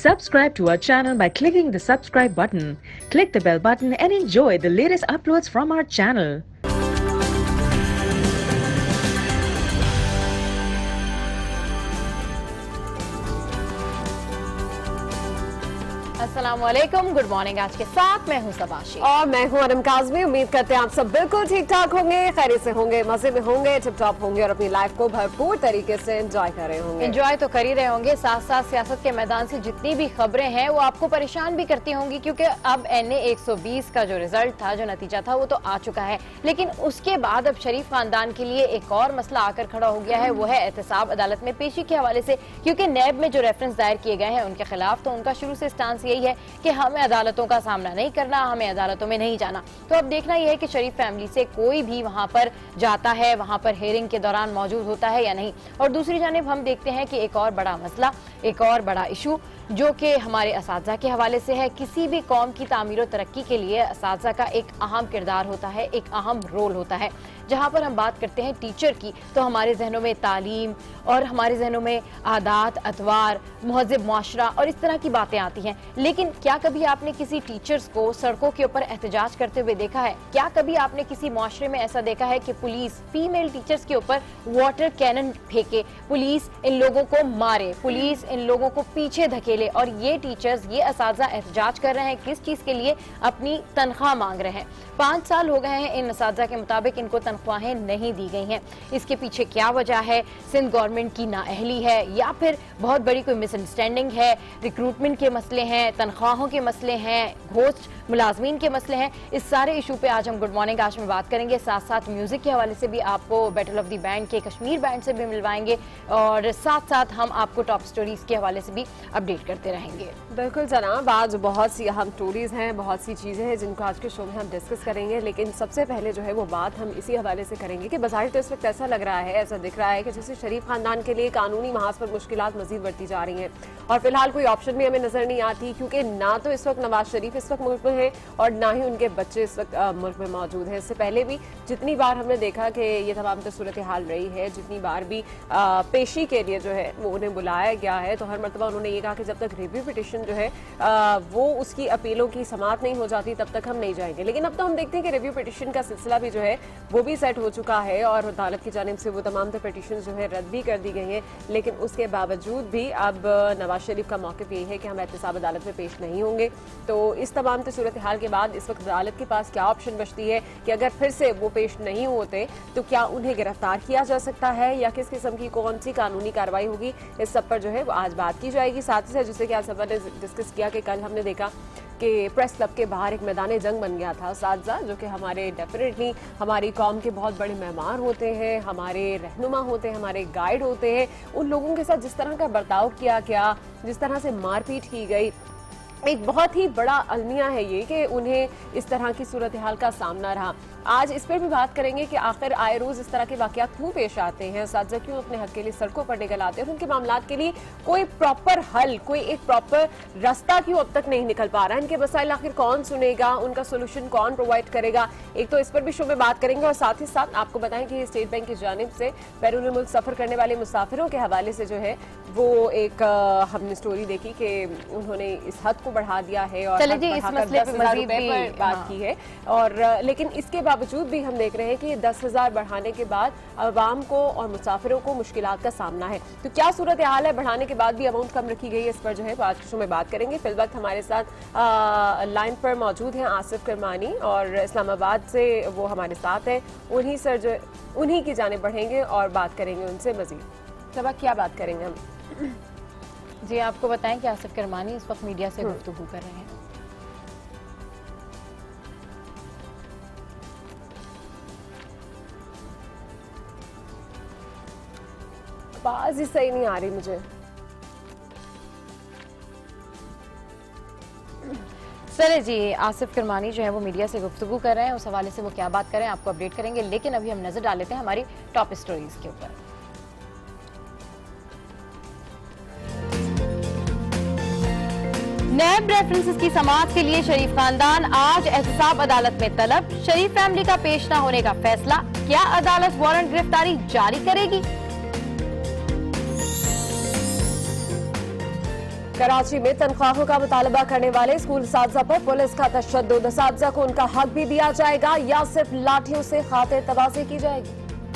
Subscribe to our channel by clicking the subscribe button. Click the bell button and enjoy the latest uploads from our channel. अस्सलामुअलैकुम, good morning. आज के साथ मैं हूं सबाशी और मैं हूं अरम काज़मी। उम्मीद करते हैं आप सब बिल्कुल ठीक ठाक होंगे, खैरियत से होंगे, मजे में होंगे, टिप टॉप होंगे और अपनी लाइफ को भरपूर तरीके से एंजॉय कर रहे होंगे। एंजॉय तो कर ही रहे होंगे, साथ साथ सियासत के मैदान से जितनी भी खबरें हैं वो आपको परेशान भी करती होंगी, क्योंकि अब NA 120 का जो रिजल्ट था, जो नतीजा था, वो तो आ चुका है। लेकिन उसके बाद अब शरीफ खानदान के लिए एक और मसला आकर खड़ा हो गया है, वो है एहतसाब अदालत में पेशी के हवाले से। क्योंकि नैब में जो रेफरेंस दायर किए गए हैं उनके खिलाफ, तो उनका शुरू से स्टांस यही है कि हमें अदालतों का सामना नहीं करना, हमें अदालतों में नहीं जाना। तो अब देखना यह है कि शरीफ फैमिली से कोई भी वहां पर जाता है, वहां पर हियरिंग के दौरान मौजूद होता है या नहीं। और दूसरी जानिब हम देखते हैं कि एक और बड़ा मसला, एक और बड़ा इशू जो कि हमारे असातिज़ा के हवाले से है। किसी भी कौम की तामीर और तरक्की के लिए असातिज़ा का एक अहम किरदार होता है, एक अहम रोल होता है। जहाँ पर हम बात करते हैं टीचर की, तो हमारे जहनों में तालीम और हमारे जहनों में आदात, अतवार, महज़िब मुआशरा और इस तरह की बातें आती हैं। लेकिन क्या कभी आपने किसी टीचर्स को सड़कों के ऊपर एहतजाज करते हुए देखा है? क्या कभी आपने किसी मुआशरे में ऐसा देखा है कि पुलिस फीमेल टीचर्स के ऊपर वाटर कैनन फेंके, पुलिस इन लोगों को मारे, पुलिस इन लोगों को पीछे धकेले, और ये टीचर्स, ये असातिज़ा एहतजाज कर रहे हैं किस चीज के लिए? अपनी तनख्वाह मांग रहे हैं। 5 साल हो गए हैं, इन असातिज़ा के मुताबिक इनको तनख्वाहें नहीं दी गई हैं। इसके पीछे क्या वजह है? सिंध गवर्नमेंट की नाअहली है, या फिर बहुत बड़ी कोई मिसअंडरस्टैंडिंग है? रिक्रूटमेंट के मसले हैं, तनख्वाहों के मसले हैं, घोस्ट मुलाजमीन के मसले हैं। इस सारे इशू पे आज हम गुड मॉर्निंग आज में बात करेंगे। साथ साथ म्यूजिक के हवाले से भी आपको बैटल ऑफ द बैंड के कश्मीर बैंड से भी मिलवाएंगे, और साथ साथ हम आपको टॉप स्टोरीज के हवाले से भी अपडेट करते रहेंगे। बिल्कुल जनाब, आज बहुत सी अहम स्टोरीज हैं, बहुत सी चीजें हैं जिनको आज के शो में हम डिस्कस करेंगे। लेकिन सबसे पहले जो है वो बात हम इसी हवाले से करेंगे कि बज़ाहिर तो इस वक्त ऐसा लग रहा है, ऐसा दिख रहा है कि जैसे शरीफ खानदान के लिए कानूनी महाज पर मुश्किलात मजीद बढ़ती जा रही हैं, और फिलहाल कोई ऑप्शन भी हमें नजर नहीं आती, क्योंकि ना तो इस वक्त नवाज शरीफ इस वक्त मुल्क में है और ना ही उनके बच्चे इस वक्त मुल्क में मौजूद हैं। इससे पहले भी जितनी बार हमने देखा कि ये तमाम तो सूरत हाल रही है, जितनी बार भी पेशी के लिए जो है वो उन्हें बुलाया गया है, तो हर मरतबा उन्होंने ये कहा कि जब तक रिव्यू पिटिशन जो है वो उसकी अपीलों की समाअत नहीं हो जाती तब तक हम नहीं जाएंगे। लेकिन अब तो हम देखते हैं कि रिव्यू पिटिशन का सिलसिला भी जो है वो भी सेट हो चुका है, और अदालत की जानिब से वो तमाम तो पिटिशन जो है रद्द भी कर दी गई हैं। लेकिन उसके बावजूद भी अब नवाज शरीफ का मौक़िफ़ यही है कि हम एहतसाब अदालत में पेश नहीं होंगे। तो इस तमाम तो सूरत हाल के बाद इस वक्त अदालत के पास क्या ऑप्शन बचती है कि अगर फिर से वो पेश नहीं होते तो क्या उन्हें गिरफ्तार किया जा सकता है, या किस किस्म की कौन सी कानूनी कार्रवाई होगी? इस सब पर जो है वो आज बात की जाएगी। साथ ही साथ जैसे कि आप सब ने डिस्कस किया कि कल हमने देखा कि प्रेस क्लब के बाहर एक मैदान जंग बन गया था असातिज़ा, जो कि हमारे डेफिनेटली हमारी कौम के बहुत बड़े मेहमान होते हैं, हमारे रहनुमा होते हैं, हमारे गाइड होते हैं। उन लोगों के साथ जिस तरह का बर्ताव किया गया, जिस तरह से मारपीट की गई, एक बहुत ही बड़ा अलमिया है ये कि उन्हें इस तरह की सूरत हाल का सामना रहा। आज इस पर भी बात करेंगे कि आखिर आए रोज इस तरह के वाकयात क्यों पेश आते हैं, असातिज़ा क्यों अपने हक के लिए सड़कों पर निकल आते हैं, उनके मामलात के लिए कोई प्रॉपर हल, कोई एक प्रॉपर रास्ता क्यों अब तक नहीं निकल पा रहा है, इनके मसाइल आखिर कौन सुनेगा, उनका सोल्यूशन कौन प्रोवाइड करेगा। एक तो इस पर भी शो में बात करेंगे, और साथ ही साथ आपको बताएं कि स्टेट बैंक की जानिब से बैरून मुल्क सफर करने वाले मुसाफिरों के हवाले से जो है वो एक हमने स्टोरी देखी कि उन्होंने इस हद को बढ़ा दिया है और इस मसले पे मज़ीद भी बात की है। और लेकिन इसके बावजूद भी हम देख रहे हैं कि 10,000 बढ़ाने के बाद अवाम को और मुसाफिरों को मुश्किलात का सामना है। तो क्या सूरत हाल है? बढ़ाने के बाद भी अमाउंट कम रखी गई है, इस पर जो है आज के शो में बात करेंगे। फिल वक्त हमारे साथ लाइन पर मौजूद हैं आसिफ करमानी, और इस्लामाबाद से वो हमारे साथ हैं। उन्हीं की जानिब बढ़ेंगे और बात करेंगे उनसे मजीद। तब क्या बात करेंगे हम? जी, आपको बताएं कि आसिफ करमानी इस वक्त मीडिया से गुफ्तगू कर रहे हैं। आवाज ही सही नहीं आ रही मुझे। चले जी, आसिफ करमानी जो है वो मीडिया से गुफ्तगू कर रहे हैं, उस हवाले से वो क्या बात करें आपको अपडेट करेंगे। लेकिन अभी हम नजर डाल लेते हैं हमारी टॉप स्टोरीज के ऊपर। नैब रेफरेंसेस की समाअत के लिए शरीफ खानदान आज एहतसाब अदालत में तलब। शरीफ फैमिली का पेश न होने का फैसला, क्या अदालत वारंट गिरफ्तारी जारी करेगी? कराची में तनख्वाहों का मुतालबा करने वाले स्कूल असातिज़ा पर पुलिस का तशद्दुद। असातिज़ा को उनका हक भी दिया जाएगा या सिर्फ लाठियों से खातिर तबाही की जाएगी।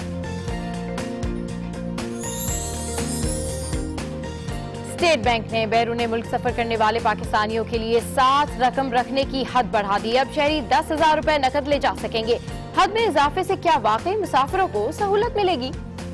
स्टेट बैंक ने बैरून मुल्क सफर करने वाले पाकिस्तानियों के लिए 7 रकम रखने की हद बढ़ा दी। अब शहरी 10,000 रुपए नकद ले जा सकेंगे। हद में इजाफे से क्या वाकई मुसाफिरों को सहूलत मिलेगी?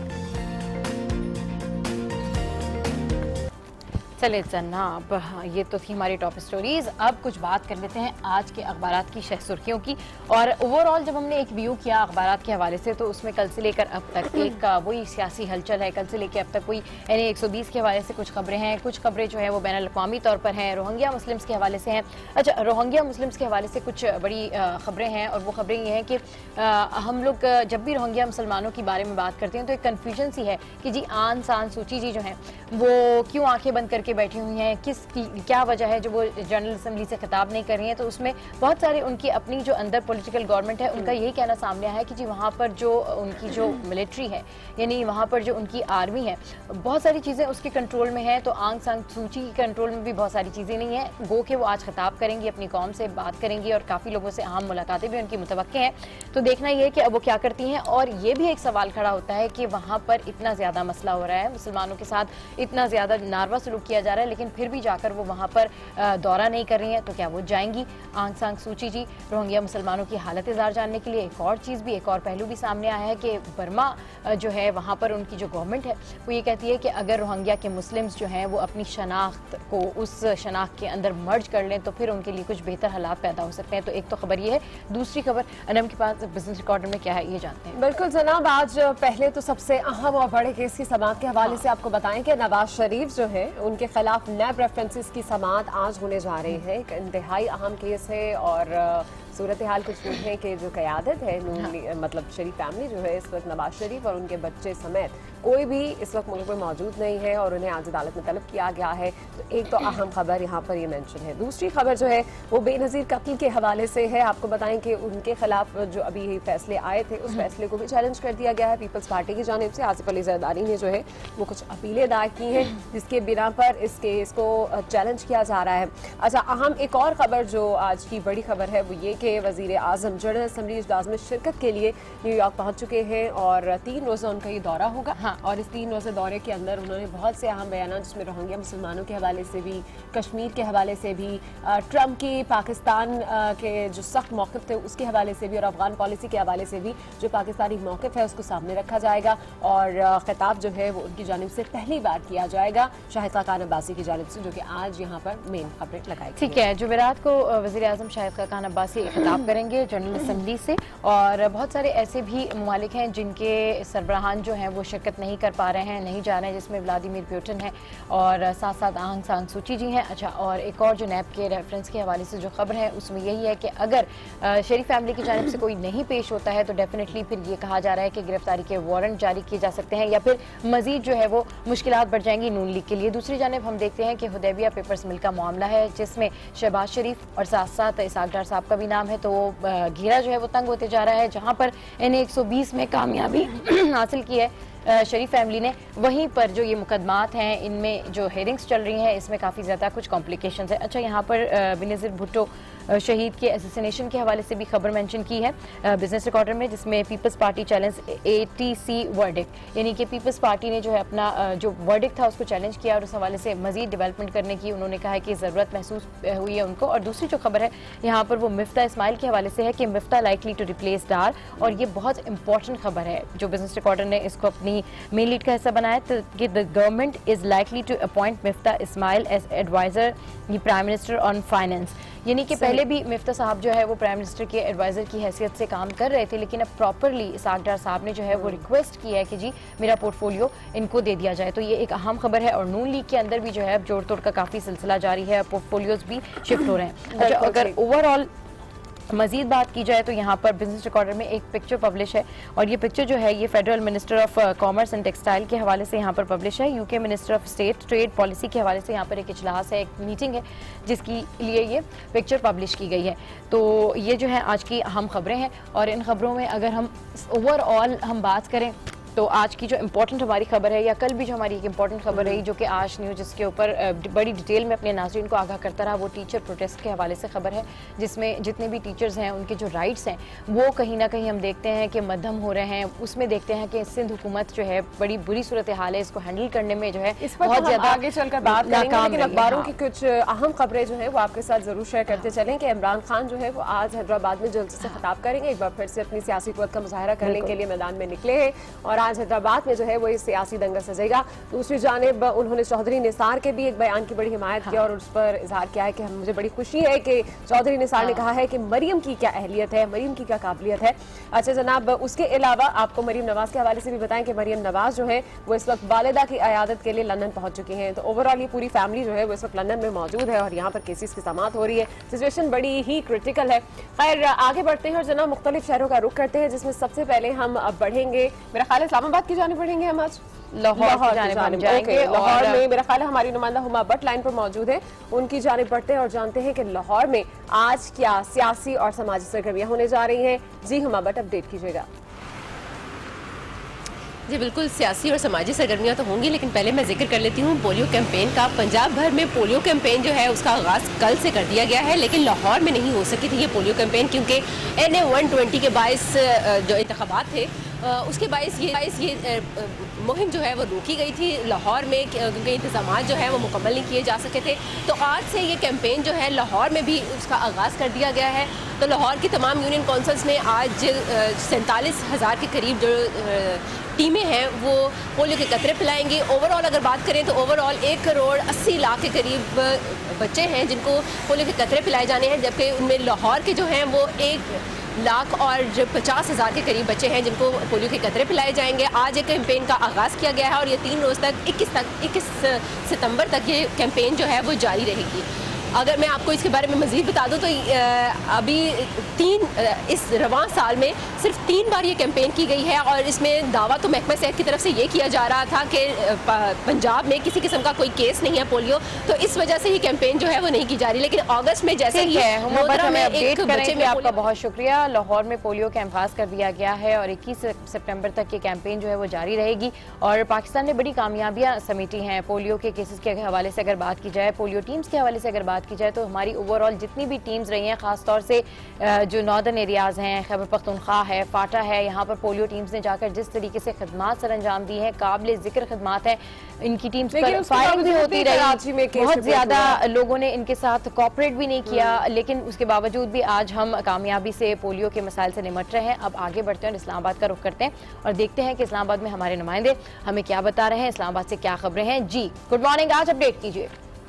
चले जनाब, ये तो थी हमारी टॉप स्टोरीज। अब कुछ बात कर लेते हैं आज के अखबारात की शह सुर्खियों की। और ओवरऑल जब हमने एक व्यू किया अखबारात के हवाले से, तो उसमें कल से लेकर अब तक एक वही सियासी हलचल है। कल से लेकर अब तक कोई NA 120 के हवाले से कुछ खबरें हैं, कुछ खबरें जो है वो बैनुल अक़वामी तौर पर हैं, रोहिंग्या मुस्लिम्स के हवाले से हैं। अच्छा, रोहिंग्या मुस्लिम्स के हवाले से कुछ बड़ी खबरें हैं, और वो खबरें ये हैं कि हम लोग जब भी रोहिंग्या मुसलमानों के बारे में बात करते हैं तो एक कन्फ्यूजन सी है कि जी आन सान सूची जी जो हैं वो क्यों आंखें बंद करके बैठी हुई हैं, क्या वजह है जो वो जनरल असेंबली से खिताब नहीं कर रही हैं। तो उसमें बहुत सारे उनकी अपनी जो अंदर पॉलिटिकल गवर्नमेंट है उनका यही कहना सामने आया है कि जी वहाँ पर जो उनकी जो मिलिट्री है, यानी वहाँ पर जो उनकी आर्मी है, बहुत सारी चीज़ें उसके कंट्रोल में है। तो आंग सांग सूची की कंट्रोल में भी बहुत सारी चीज़ें नहीं है। गो के वो आज खिताब करेंगी, अपनी कौम से बात करेंगी, और काफ़ी लोगों से अहम मुलाकातें भी उनकी मुतवक्के हैं। तो देखना ये है कि अब वो क्या करती हैं। और ये भी एक सवाल खड़ा होता है कि वहाँ पर इतना ज़्यादा मसला हो रहा है, मुसलमानों के साथ इतना ज़्यादा नारवा सलूक किया जा रहा है, लेकिन फिर भी जाकर वो वहाँ पर दौरा नहीं कर रही हैं। तो क्या वो जाएंगी? आंग सांग सूची जी रोहिंग्या मुसलमानों की हालत इज़ार जानने के लिए एक और चीज़ भी, एक और पहलू भी सामने आया है कि बर्मा जो है वहाँ पर उनकी जो गवर्नमेंट है वो ये कहती है कि अगर रोहिंग्या के मुस्लिम्स जो हैं वो अपनी शनाख्त को उस शनाख्त के अंदर मर्ज कर लें तो फिर उनके लिए कुछ बेहतर हालात पैदा हो सकते हैं। तो एक तो खबर ये है। दूसरी खबर अनम के पास बिजनेस रिकॉर्डर में क्या है ये जानते हैं। बिल्कुल जनाब, आज पहले तो सबसे अहम और बड़े केस की समाअत के हवाले से आपको बताएं कि नवाज शरीफ जो है उनके खिलाफ नैब रेफरेंसेस की समाअत आज होने जा रही है। एक इंतहाई अहम केस है, और सूरत हाल कुछ यूँ है कि जो क़यादत है मतलब शरीफ फैमिली जो है इस वक्त नवाज शरीफ और उनके बच्चे समेत कोई भी इस वक्त मुल्क में मौजूद नहीं है, और उन्हें आज अदालत में तलब किया गया है। तो एक तो अहम खबर यहाँ पर ये मेंशन है। दूसरी खबर जो है वो बेनज़ीर कत्ल के हवाले से है। आपको बताएं कि उनके खिलाफ जो अभी फैसले आए थे उस फैसले को भी चैलेंज कर दिया गया है पीपल्स पार्टी की जानिब से। आसिफ अली जरदारी ने जो है वो कुछ अपीलें दायर की हैं जिसके बिना पर इस केस को चैलेंज किया जा रहा है। अच्छा, अहम एक और खबर जो आज की बड़ी खबर है वो ये कि वज़ीर आज़म जनरल असम्बली इजलास में शिरकत के लिए न्यूयॉर्क पहुँच चुके हैं, और 3 रोज़ा उनका ये दौरा होगा। और इस 3 रोज़ा दौरे के अंदर उन्होंने बहुत से अहम बयान, जिसमें रोहिंग्या मुसलमानों के हवाले से भी, कश्मीर के हवाले से भी, ट्रंप की पाकिस्तान के जो सख्त मौक़िफ़ थे उसके हवाले से भी, और अफगान पॉलिसी के हवाले से भी जो पाकिस्तानी मौक़िफ़ है उसको सामने रखा जाएगा। और खिताब जो है वो उनकी जानिब से पहली बार किया जाएगा शाहिद खान अब्बासी की जानिब से, जो कि आज यहाँ पर मेन खबरें लगाई। ठीक है, जुमेरात को वज़ीर आज़म शाहिद खान अब्बासी खिताब करेंगे जनरल असम्बली से, और बहुत सारे ऐसे भी ममालिक हैं जिनके सरबराहान जो हैं वो शिरकत नहीं कर पा रहे हैं, नहीं जा रहे हैं, जिसमें व्लादिमीर पुतिन है और साथ साथ आंग सांग सूची जी हैं। अच्छा, और एक और जो नैब के रेफरेंस के हवाले से जो खबर है उसमें यही है कि अगर शरीफ फैमिली की जानिब से कोई नहीं पेश होता है तो डेफिनेटली फिर ये कहा जा रहा है कि गिरफ्तारी के वारंट जारी किए जा सकते हैं, या फिर मजीद जो है वो मुश्किलात बढ़ जाएंगी नून लीग के लिए। दूसरी जानिब हम देखते हैं कि हुदैबिया पेपर्स मिल का मामला है, जिसमें शहबाज शरीफ और साथ साथ इसाक डार साहब का भी नाम है। तो घेरा जो है वो तंग होते जा रहा है। जहाँ पर NA 120 में कामयाबी हासिल की है शरीफ फैमिली ने, वहीं पर जो ये मुकदमात हैं इनमें जो हेयरिंग्स चल रही हैं इसमें काफ़ी ज़्यादा कुछ कॉम्प्लिकेशंस है। अच्छा, यहाँ पर बेनज़ीर भुट्टो शहीद के असैसिनेशन के हवाले से भी खबर मेंशन की है बिजनेस रिकॉर्डर में, जिसमें peoples party challenge ATC verdict, यानी कि पीपल्स पार्टी ने जो है अपना जो वर्डिक्ट था उसको चैलेंज किया और उस हवाले से मजीद डेवलपमेंट करने की उन्होंने कहा है कि ज़रूरत महसूस हुई है उनको। और दूसरी जो खबर है यहाँ पर वो मिफ्ता इस्माइल के हवाले से है कि Miftah likely to replace Dar, और ये बहुत इंपॉर्टेंट खबर है जो बिजनेस रिकॉर्डर ने इसको अपनी मेन लीड का हिस्सा बनाया कि the government is likely to appoint Miftah Ismail as adviser prime minister on finance. यानी कि पहले भी मिफ्ता साहब जो है वो प्राइम मिनिस्टर के एडवाइजर की हैसियत से काम कर रहे थे, लेकिन अब प्रॉपरली इसाक डार साहब ने जो है वो रिक्वेस्ट की है कि जी मेरा पोर्टफोलियो इनको दे दिया जाए। तो ये एक अहम खबर है। और नून लीग के अंदर भी जो है अब जोड़ तोड़ का काफ़ी सिलसिला जारी है, पोर्टफोलियोज भी शिफ्ट हो रहे हैं। अच्छा, अगर ओवरऑल मजीद बात की जाए तो यहाँ पर बिजनेस रिकॉर्डर में एक पिक्चर पब्लिश है, और ये पिक्चर जो है ये federal minister of commerce and textile के हवाले से यहाँ पर पब्लिश है। UK minister of state trade policy के हवाले से यहाँ पर एक इजलास है, एक मीटिंग है जिसके लिए ये पिक्चर पब्लिश की गई है। तो ये जो है आज की अहम खबरें हैं, और इन खबरों में अगर हम ओवरऑल हम बात करें तो आज की जो इम्पोर्टेंट हमारी खबर है, या कल भी जो हमारी एक इम्पोर्टेंट खबर रही, जो कि आज न्यूज़ जिसके ऊपर बड़ी डिटेल में अपने नाज़रीन को आगाह करता रहा, वो टीचर प्रोटेस्ट के हवाले से खबर है, जिसमें जितने भी टीचर्स हैं उनके जो राइट्स हैं वो कहीं ना कहीं हम देखते हैं कि मध्यम हो रहे हैं। उसमें देखते हैं कि सिंध हुकूमत जो है बड़ी बुरी सूरत हाल है, इसको हैंडल करने में जो है बहुत ज्यादा आगे चलकर बात करेंगे, लेकिन अखबारों की कुछ अहम खबरें जो है वो आपके साथ जरूर शेयर करते चलें कि इमरान खान जो है वो आज हैदराबाद में जल्द से खिताब करेंगे, एक बार फिर से अपनी सियासी कुव्वत का मुजाहरा करने के लिए मैदान में निकले हैं और आज हैदराबाद में जो है वो इस सियासी दंगल सजेगा। दूसरी जानिब उन्होंने चौधरी निसार के भी एक बयान की बड़ी हिमायत की और उस पर इजहार किया है कि मुझे बड़ी खुशी है कि चौधरी निसार ने कहा है कि मरियम की क्या अहलियत है, मरियम की क्या काबिलियत है। अच्छा जनाब, उसके अलावा आपको मरियम नवाज के हवाले से भी बताएं कि मरियम नवाज जो है वो इस वक्त वालिदा की अयादत के लिए लंदन पहुंच चुकी हैं। तो ओवरऑल ये पूरी फैमिली जो है वो इस वक्त लंदन में मौजूद है और यहाँ पर केसेस की समाअत हो रही है। सिचुएशन बड़ी ही क्रिटिकल है। खैर आगे बढ़ते हैं और जनाब मुख्तलिफ शहरों का रुख करते हैं, जिसमें सबसे पहले हम अब बढ़ेंगे, मेरा ख्याल है इस्लामाबाद की जाने बढ़ेंगे हम आज लाहौर जाएंगे। लाहौर में मेरा ख्याल है हमारी नुमाइंदा हुमा भट्ट लाइन पर मौजूद है, उनकी जानिब बढ़ते हैं और जानते हैं कि लाहौर में आज क्या सियासी और समाजी सरगर्मियां होने जा रही हैं। जी हुमा भट्ट, अपडेट कीजिएगा। जी बिल्कुल, सियासी और समाजी सरगर्मियां तो होंगी, लेकिन पहले मैं जिक्र कर लेती हूँ पोलियो कैंपेन का। पंजाब भर में पोलियो कैंपेन जो है उसका आगाज़ कल से कर दिया गया है, लेकिन लाहौर में नहीं हो सकी थी ये पोलियो कैंपेन क्योंकि NA 120 के बायस जो इंतखाबात थे उसके बायस ये मुहिम जो है वो रोकी गई थी लाहौर में, क्योंकि इंतजाम जो है वो मुकम्मल नहीं किए जा सके थे। तो आज से ये कैंपेन जो है लाहौर में भी उसका आगाज़ कर दिया गया है। तो लाहौर की तमाम यूनियन काउंसिल्स में आज 47,000 के करीब जो टीमें हैं वो पोलियो के कतरे पिलाएंगी। ओवरऑल अगर बात करें तो ओवरऑल 1 करोड़ 80 लाख के करीब बच्चे हैं जिनको पोलियो के कतरे पिलाए जाने हैं, जबकि उनमें लाहौर के जो हैं वो 1,50,000 के करीब बच्चे हैं जिनको पोलियो के कतरे पिलाए जाएंगे। आज एक कैंपेन का आगाज़ किया गया है और ये 3 रोज़ तक 21 सितंबर तक ये कैंपेन जो है वो जारी रहेगी। अगर मैं आपको इसके बारे में मज़ीद बता दूं तो अभी इस रवां साल में सिर्फ 3 बार ये कैंपेन की गई है और इसमें दावा तो महकमा सेहत की तरफ से ये किया जा रहा था कि पंजाब में किसी किस्म का कोई केस नहीं है पोलियो, तो इस वजह से ये कैंपेन जो है वो नहीं की जा रही। लेकिन अगस्त में जैसे ही आपका बहुत शुक्रिया। लाहौर में पोलियो का आगाज कर दिया गया है और 21 सितंबर तक ये कैंपेन जो है वो जारी रहेगी और पाकिस्तान ने बड़ी कामयाबियां समेटी हैं पोलियो के केसेस के हवाले से। अगर बात की जाए पोलियो टीम्स के हवाले से अगर बात की जाए तो हमारी ओवरऑल जितनी भी टीम्स रही हैं, खासतौर से जो नॉर्दर्न एरियाज हैं, खैबर पख्तूनख्वा है, फाटा है, यहाँ पर पोलियो टीम्स ने जाकर जिस तरीके से खिदमात सर अंजाम दी है, काबिल जिक्र खिदमात है। इनकी टीम्स पर फायरिंग भी होती रही, बहुत ज्यादा लोगों ने इनके साथ कोऑपरेट भी नहीं किया, लेकिन उसके बावजूद भी आज हम कामयाबी से पोलियो के मसाइल से निमट रहे हैं। अब आगे बढ़ते हैं और इस्लामाबाद का रुख करते हैं और देखते हैं कि इस्लामाबाद में हमारे नुमाइंदे हमें क्या बता रहे हैं, इस्लामाबाद से क्या खबरें हैं। जी गुड मॉर्निंग, आज अपडेट कीजिए।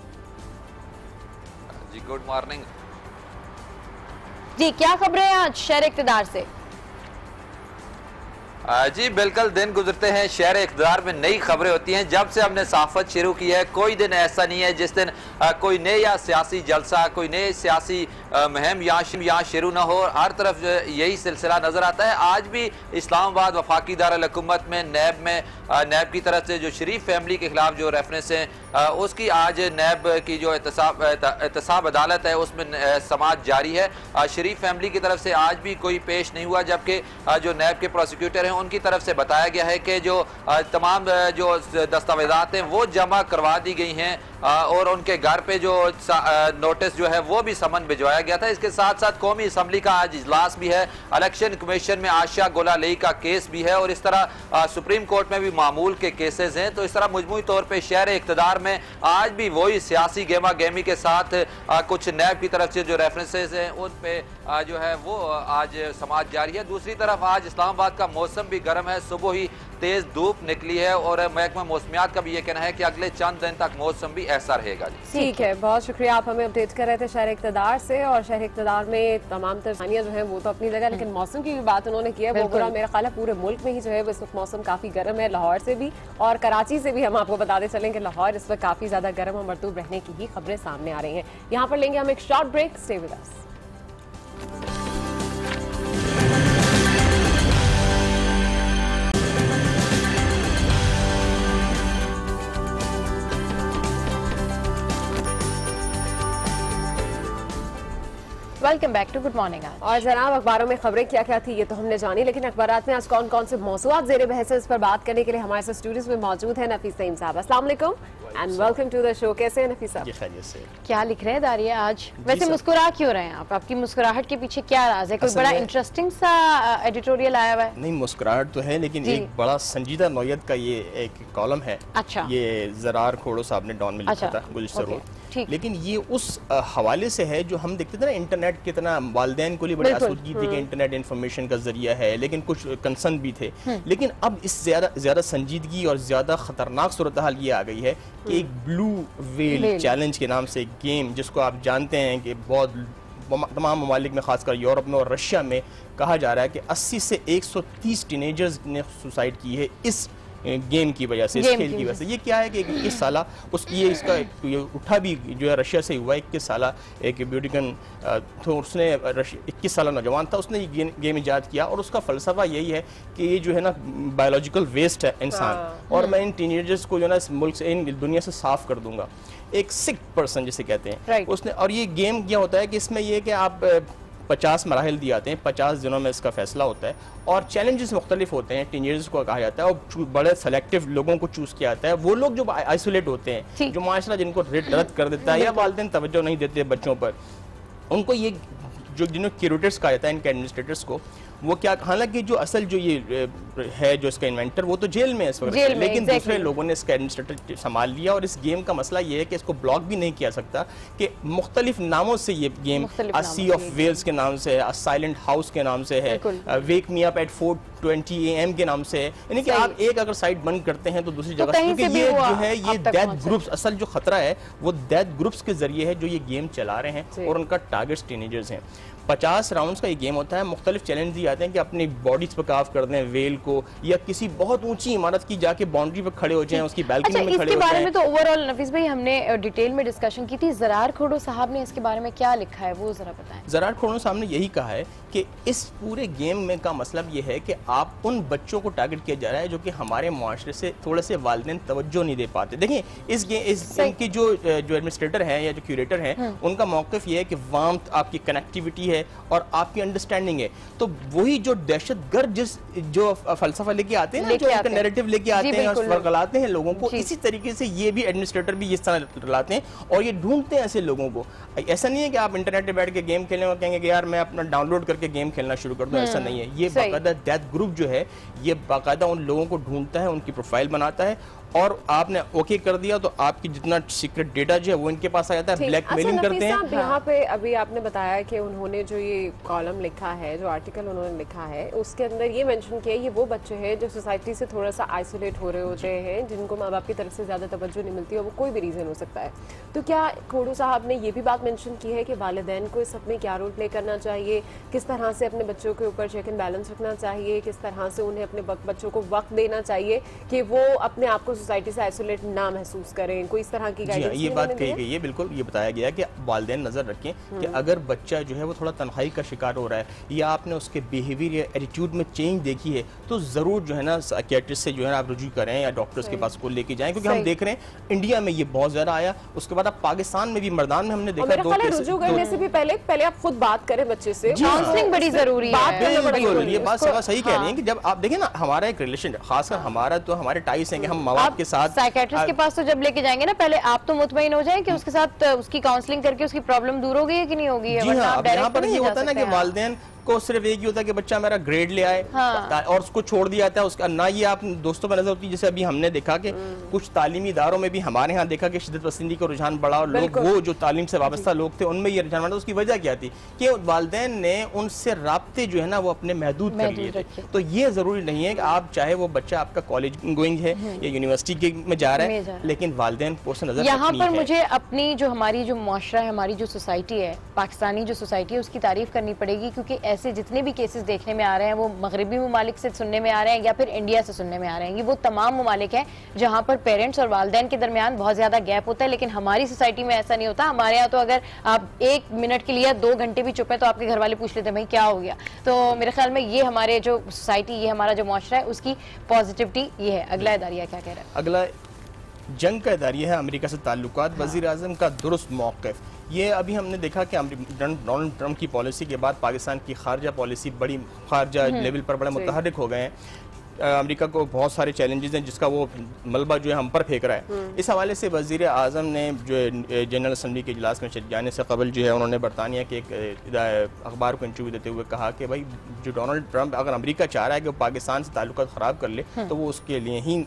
जी गुड मॉर्निंग जी, क्या खबरें हैं आज शहर इक़्तिदार से? जी बिल्कुल, दिन गुजरते हैं शहर इक़्तिदार में नई खबरें होती हैं। जब से हमने सहाफ़त शुरू की है कोई दिन ऐसा नहीं है जिस दिन कोई नया सियासी जलसा, कोई नई सियासी मुहिम यहाँ शुरू ना हो। हर तरफ यही सिलसिला नज़र आता है। आज भी इस्लामाबाद वफाकी दारुल हुकूमत में नैब की तरफ से जो शरीफ फैमिली के खिलाफ जो रेफरेंस हैं उसकी आज नैब की जो एहतसाब अदालत है उसमें समाअत जारी है। शरीफ फैमिली की तरफ से आज भी कोई पेश नहीं हुआ, जबकि जो नैब के प्रोसिक्यूटर हैं उनकी तरफ से बताया गया है कि जो तमाम जो दस्तावेजात हैं वो जमा करवा दी गई हैं और उनके घर पे जो नोटिस जो है वो भी समन भिजवाया गया था। इसके साथ साथ कौमी असम्बली का आज इजलास भी है, इलेक्शन कमीशन में आशा गोलालई का केस भी है और इस तरह सुप्रीम कोर्ट में भी मामूल के केसेस हैं। तो इस तरह मजमूई तौर पर शहर इक़्तिदार में आज भी वही सियासी गेमा गेमी के साथ कुछ नैब की तरफ से जो रेफरेंसेस हैं उन पे जो है वो आज समाअत जारी है। दूसरी तरफ आज इस्लामाबाद का मौसम भी गर्म है, सुबह ही तेज धूप निकली है और महकमा मौसमियात का भी ये कहना है कि अगले चंद दिन तक मौसम भी ऐसा रहेगा। ठीक है, बहुत शुक्रिया, आप हमें अपडेट कर रहे थे शहर इक़्तिदार से। और शहर इक़्तिदार में तमाम परेशानियां जो है वो तो अपनी जगह, लेकिन मौसम की भी बात उन्होंने की है वो पूरा मेरा ख्याल है पूरे मुल्क में ही जो है वो इस वक्त मौसम काफी गर्म है। लाहौर से भी और कराची से भी हम आपको बताते चलें कि लाहौर इस वक्त काफी ज्यादा गर्म और मरतूब रहने की ही खबरें सामने आ रही हैं। यहाँ पर लेंगे हम एक short break, stay with us. Welcome back to good morning. और जनाब अखबारों में खबरें क्या क्या थी ये तो हमने जानी, लेकिन अखबारात में आज कौन कौन से मौज़ूआत ज़ेर बहस है, इस पर बात करने के लिए हमारे साथ स्टूडियोज में मौजूद है नफीस सईम साहब। अस्सलाम वालेकुम and welcome to the show. कैसे हैं नफीस साहब? क्या लिख रहे हैं दारिया आज? वैसे मुस्कुरा क्यों रहे हैं आप? आपकी मुस्कुराहट के पीछे क्या राज है? कोई बड़ा इंटरेस्टिंग सा एडिटोरियल आया हुआ है? नहीं, मुस्कुराहट तो है, लेकिन एक बड़ा संजीदा नौयत का ये एक कॉलम है। अच्छा। ये ज़रार खोड़ो साहब ने डॉन में लिखा था गुज़िश्ता रोज़। लेकिन ये उस हवाले से है जो हम देखते थे ना, इंटरनेट कितना वालिदैन को लिए बड़ी आसूदगी थी कि इंटरनेट इन्फॉर्मेशन का जरिया है, लेकिन कुछ कंसर्न भी थे। लेकिन अब इस ज़्यादा संजीदगी और ज़्यादा ख़तरनाक सूरत हाल ये आ गई है कि एक ब्लू वेल चैलेंज के नाम से एक गेम, जिसको आप जानते हैं कि बहुत तमाम ममालिक में, खासकर यूरोप में और रशिया में कहा जा रहा है कि 80 से 130 टीनेजर्स ने सुसाइड की है इस गेम की वजह से, इस खेल की वजह से। ये क्या है कि 21 साल ये उठा भी जो है रशिया से हुआ। 21 साल एक ब्यूटिकन तो उसने 21 साल नौजवान था, उसने ये गेम ईजाद किया और उसका फ़लसफ़ा यही है कि ये जो है ना बायोलॉजिकल वेस्ट है इंसान, और मैं इन टीनेजर्स को जो है ना इस मुल्क से, इन दुनिया से साफ़ कर दूंगा। एक सिक पर्सन जिसे कहते हैं उसने। और ये गेम क्या होता है कि इसमें ये कि आप 50 मराहिल दिए जाते हैं, 50 दिनों में इसका फैसला होता है और चैलेंजेस मुख्तलिफ होते हैं। टीनेजर्स को कहा जाता है और बड़े सेलेक्टिव लोगों को चूज़ किया जाता है। वो लोग जो आइसोलेट होते हैं, जो माशरा जिनको रद्द कर देता है या वालिदैन तवज्जो नहीं देते बच्चों पर, उनको ये जो जिन्हें क्यूरेटर्स कहा जाता है, इनके एडमिनिस्ट्रेटर्स को, वो क्या, हालांकि जो असल जो ये है जो इसका इन्वेंटर वो तो जेल में है इस वक्त, लेकिन दूसरे लोगों ने इसका एडमिनिस्ट्रेटर संभाल लिया। और इस गेम का मसला ये है कि इसको ब्लॉक भी नहीं किया सकता, कि मुख्तलिफ नामों से ये गेम, सी ऑफ वेल्स के नाम से है, साइलेंट हाउस के नाम से है, wake me up at 4:20 AM के नाम से है। यानी कि आप एक अगर साइट बंद करते हैं तो दूसरी जगह, क्योंकि ये जो है ये डेथ ग्रुप्स, असल जो खतरा है वो डेथ ग्रुप्स के जरिए है जो ये गेम चला रहे हैं और उनका टारगेट्स टीनेजर्स हैं। 50 राउंड्स का ये गेम होता है। मुख्तलिफ चैलेंज दिए जाते हैं कि अपनी बॉडीज पर काफ कर दें वेल को, या किसी बहुत ऊंची इमारत की जाके बाउंड्री पर खड़े हो जाएं, उसकी बैल्कनी में खड़े हो जाएं। इसके बारे में तो ओवरऑल नफीस भाई हमने डिटेल में डिस्कशन की थी। ज़रार खोड़ो साहब ने इसके बारे में क्या लिखा है वो जरा बताएं। ज़रार खोड़ो साहब ने यही कहा है कि इस पूरे गेम में का मतलब ये है कि आप उन बच्चों को टारगेट किया जा रहा है जो कि हमारे मुआशरे से थोड़े से वालिदैन तवज्जो नहीं दे पाते। देखिए इनकी जो एडमिनिस्ट्रेटर हैं या जो क्यूरेटर हैं, उनका मौक़िफ़ ये है कि वार्मथ आपकी कनेक्टिविटी है और आपकी अंडरस्टैंडिंग है। तो वही जो दहशतगर्द जो फलसफा लेके आते हैं ना, जो एक नैरेटिव लेके आते हैं और वर्गलाते हैं लोगों को, इसी तरीके से ये भी एडमिनिस्ट्रेटर भी इस तरह लाते हैं और ये ढूंढते हैं ऐसे लोगों को। ऐसा नहीं है कि आप इंटरनेट पे बैठ के गेम खेलें और कहेंगे कि यार मैं अपना डाउनलोड करके गेम खेलना शुरू कर दूं, ऐसा नहीं है। ये बाकायदा डेथ ग्रुप जो है ये बाकायदा उन लोगों को ढूंढता है, उनकी प्रोफाइल बनाता है और आपने ओके कर दिया तो आपकी जितना सीक्रेट डेटा जो है वो इनके पास आ जाता है, ब्लैकमेलिंग करते हैं। यहाँ पे अभी आपने बताया कि उन्होंने जो ये कॉलम लिखा है, जो आर्टिकल उन्होंने लिखा है, उसके अंदर ये मेंशन किया ये वो बच्चे हैं जो सोसाइटी से थोड़ा सा आइसोलेट हो रहे होते हैं, जिनको माँ बाप की तरफ से ज़्यादा तवज्जो नहीं मिलती और वो कोई भी रीज़न हो सकता है। तो क्या खोड़ो साहब ने ये भी बात मेंशन की है कि वालिदैन को इस सब में क्या रोल प्ले करना चाहिए, किस तरह से अपने बच्चों के ऊपर चेक एंड बैलेंस रखना चाहिए, किस तरह से उन्हें अपने बच्चों को वक्त देना चाहिए कि वो अपने आप को सोसाइटी से आइसोलेट ना महसूस करें? कोई इस तरह की गाइडेंस ये बात कही गई है। बिल्कुल ये बताया गया कि वालिदैन नज़र रखें कि अगर बच्चा जो है वो थोड़ा तन्हाई का शिकार हो रहा है या आपने उसके बिहेवियर या एटीट्यूड में चेंज देखी है तो ज़रूर जो है ना साइकियाट्रिस्ट से जो है ना आप रुजू करें या डॉक्टर्स के पास को लेके जाएं, क्योंकि हम देख रहे हैं इंडिया में ये बहुत ज़्यादा आया। उसके बाद आप पाकिस्तान में भी, मर्दान में हमने देखा दो केस। रुजू करने से भी पहले आप खुद बात करें बच्चे से, काउंसलिंग बड़ी जरूरी है। ये बात सही कह रही है कि जब आप देखें ना हमारा एक रिलेशन, खासकर हमारा तो हमारे टाइस हैं कि हम माँ बाप के साथ साइकियाट्रिस्ट के पास तो जब लेके जाएंगे ना, पहले आप तो मुतमईन हो जाएं कि उसके साथ उसकी काउंसलिंग करके उसकी प्रॉब्लम दूर हो गई है कि नहीं होगी। जी हाँ, अब यहाँ पर ये होता है ना कि वालिदैन को सिर्फ एक ही होता है कि बच्चा मेरा ग्रेड ले आए और उसको छोड़ दिया जाता है। उसका ना ये आप दोस्तों पर नजर होती है, जैसे अभी हमने देखा कि कुछ तालीमी इदारों में भी हमारे यहाँ देखा कि शिद्दत पसंदी का रुझान बढ़ा और लोग वो जो तालीम से वाबस्ता लोग थे उनमें ये रुझान बढ़ा। उसकी वजह क्या थी कि वालिदैन ने उनसे राब्ते जो है ना वो अपने महदूद कर लिए थे। तो ये जरूरी नहीं है कि आप चाहे वो बच्चा आपका कॉलेज गोइंग है या यूनिवर्सिटी में जा रहा है, लेकिन वालिदैन को नजर यहाँ पर मुझे अपनी जो हमारी जो मुआशरा है, हमारी जो सोसाइटी है, पाकिस्तानी जो सोसाइटी है, उसकी तारीफ करनी पड़ेगी, क्योंकि ऐसे जितने भी केसेस देखने में आ रहे हैं वो मगरबी ममालिक से सुनने में आ रहे हैं या फिर इंडिया से सुनने में आ रहे हैं। ये वो तमाम ममालिक हैं जहाँ पर पेरेंट्स और वालिदैन के दरमियान बहुत ज्यादा गैप होता है, लेकिन हमारी सोसाइटी में ऐसा नहीं होता। हमारे यहाँ तो अगर आप 1 मिनट के लिए 2 घंटे भी चुप है तो आपके घर वाले पूछ लेते हैं भाई क्या हो गया। तो मेरे ख्याल में ये हमारे जो सोसाइटी, ये हमारा जो मुआशरा है उसकी पॉजिटिविटी ये है। अगला दारिया क्या कह रहा है? अगला जंग का इदारिया है अमेरिका से ताल्लुकात, वज़ीर आज़म का दुरुस्त मौक़िफ़। ये अभी हमने देखा कि डोनाल्ड ट्रंप की पॉलिसी के बाद पाकिस्तान की खारजा पॉलिसी बड़ी खारजा लेवल पर बड़े मुतहर्रिक हो गए हैं। अमेरिका को बहुत सारे चैलेंजेस हैं जिसका वो मलबा जो है हम पर फेंक रहा है। इस हवाले से वज़ीर आज़म ने जो जनरल असम्बली के इजलास में जाने से कबल जो है उन्होंने बरतानिया के एक अखबार को इंटरव्यू देते हुए कहा कि भाई जो डोनाल्ड ट्रंप अगर अमेरिका चाह रहा है कि वो पाकिस्तान से ताल्लुकात ख़राब कर ले तो वो उसके लिए ही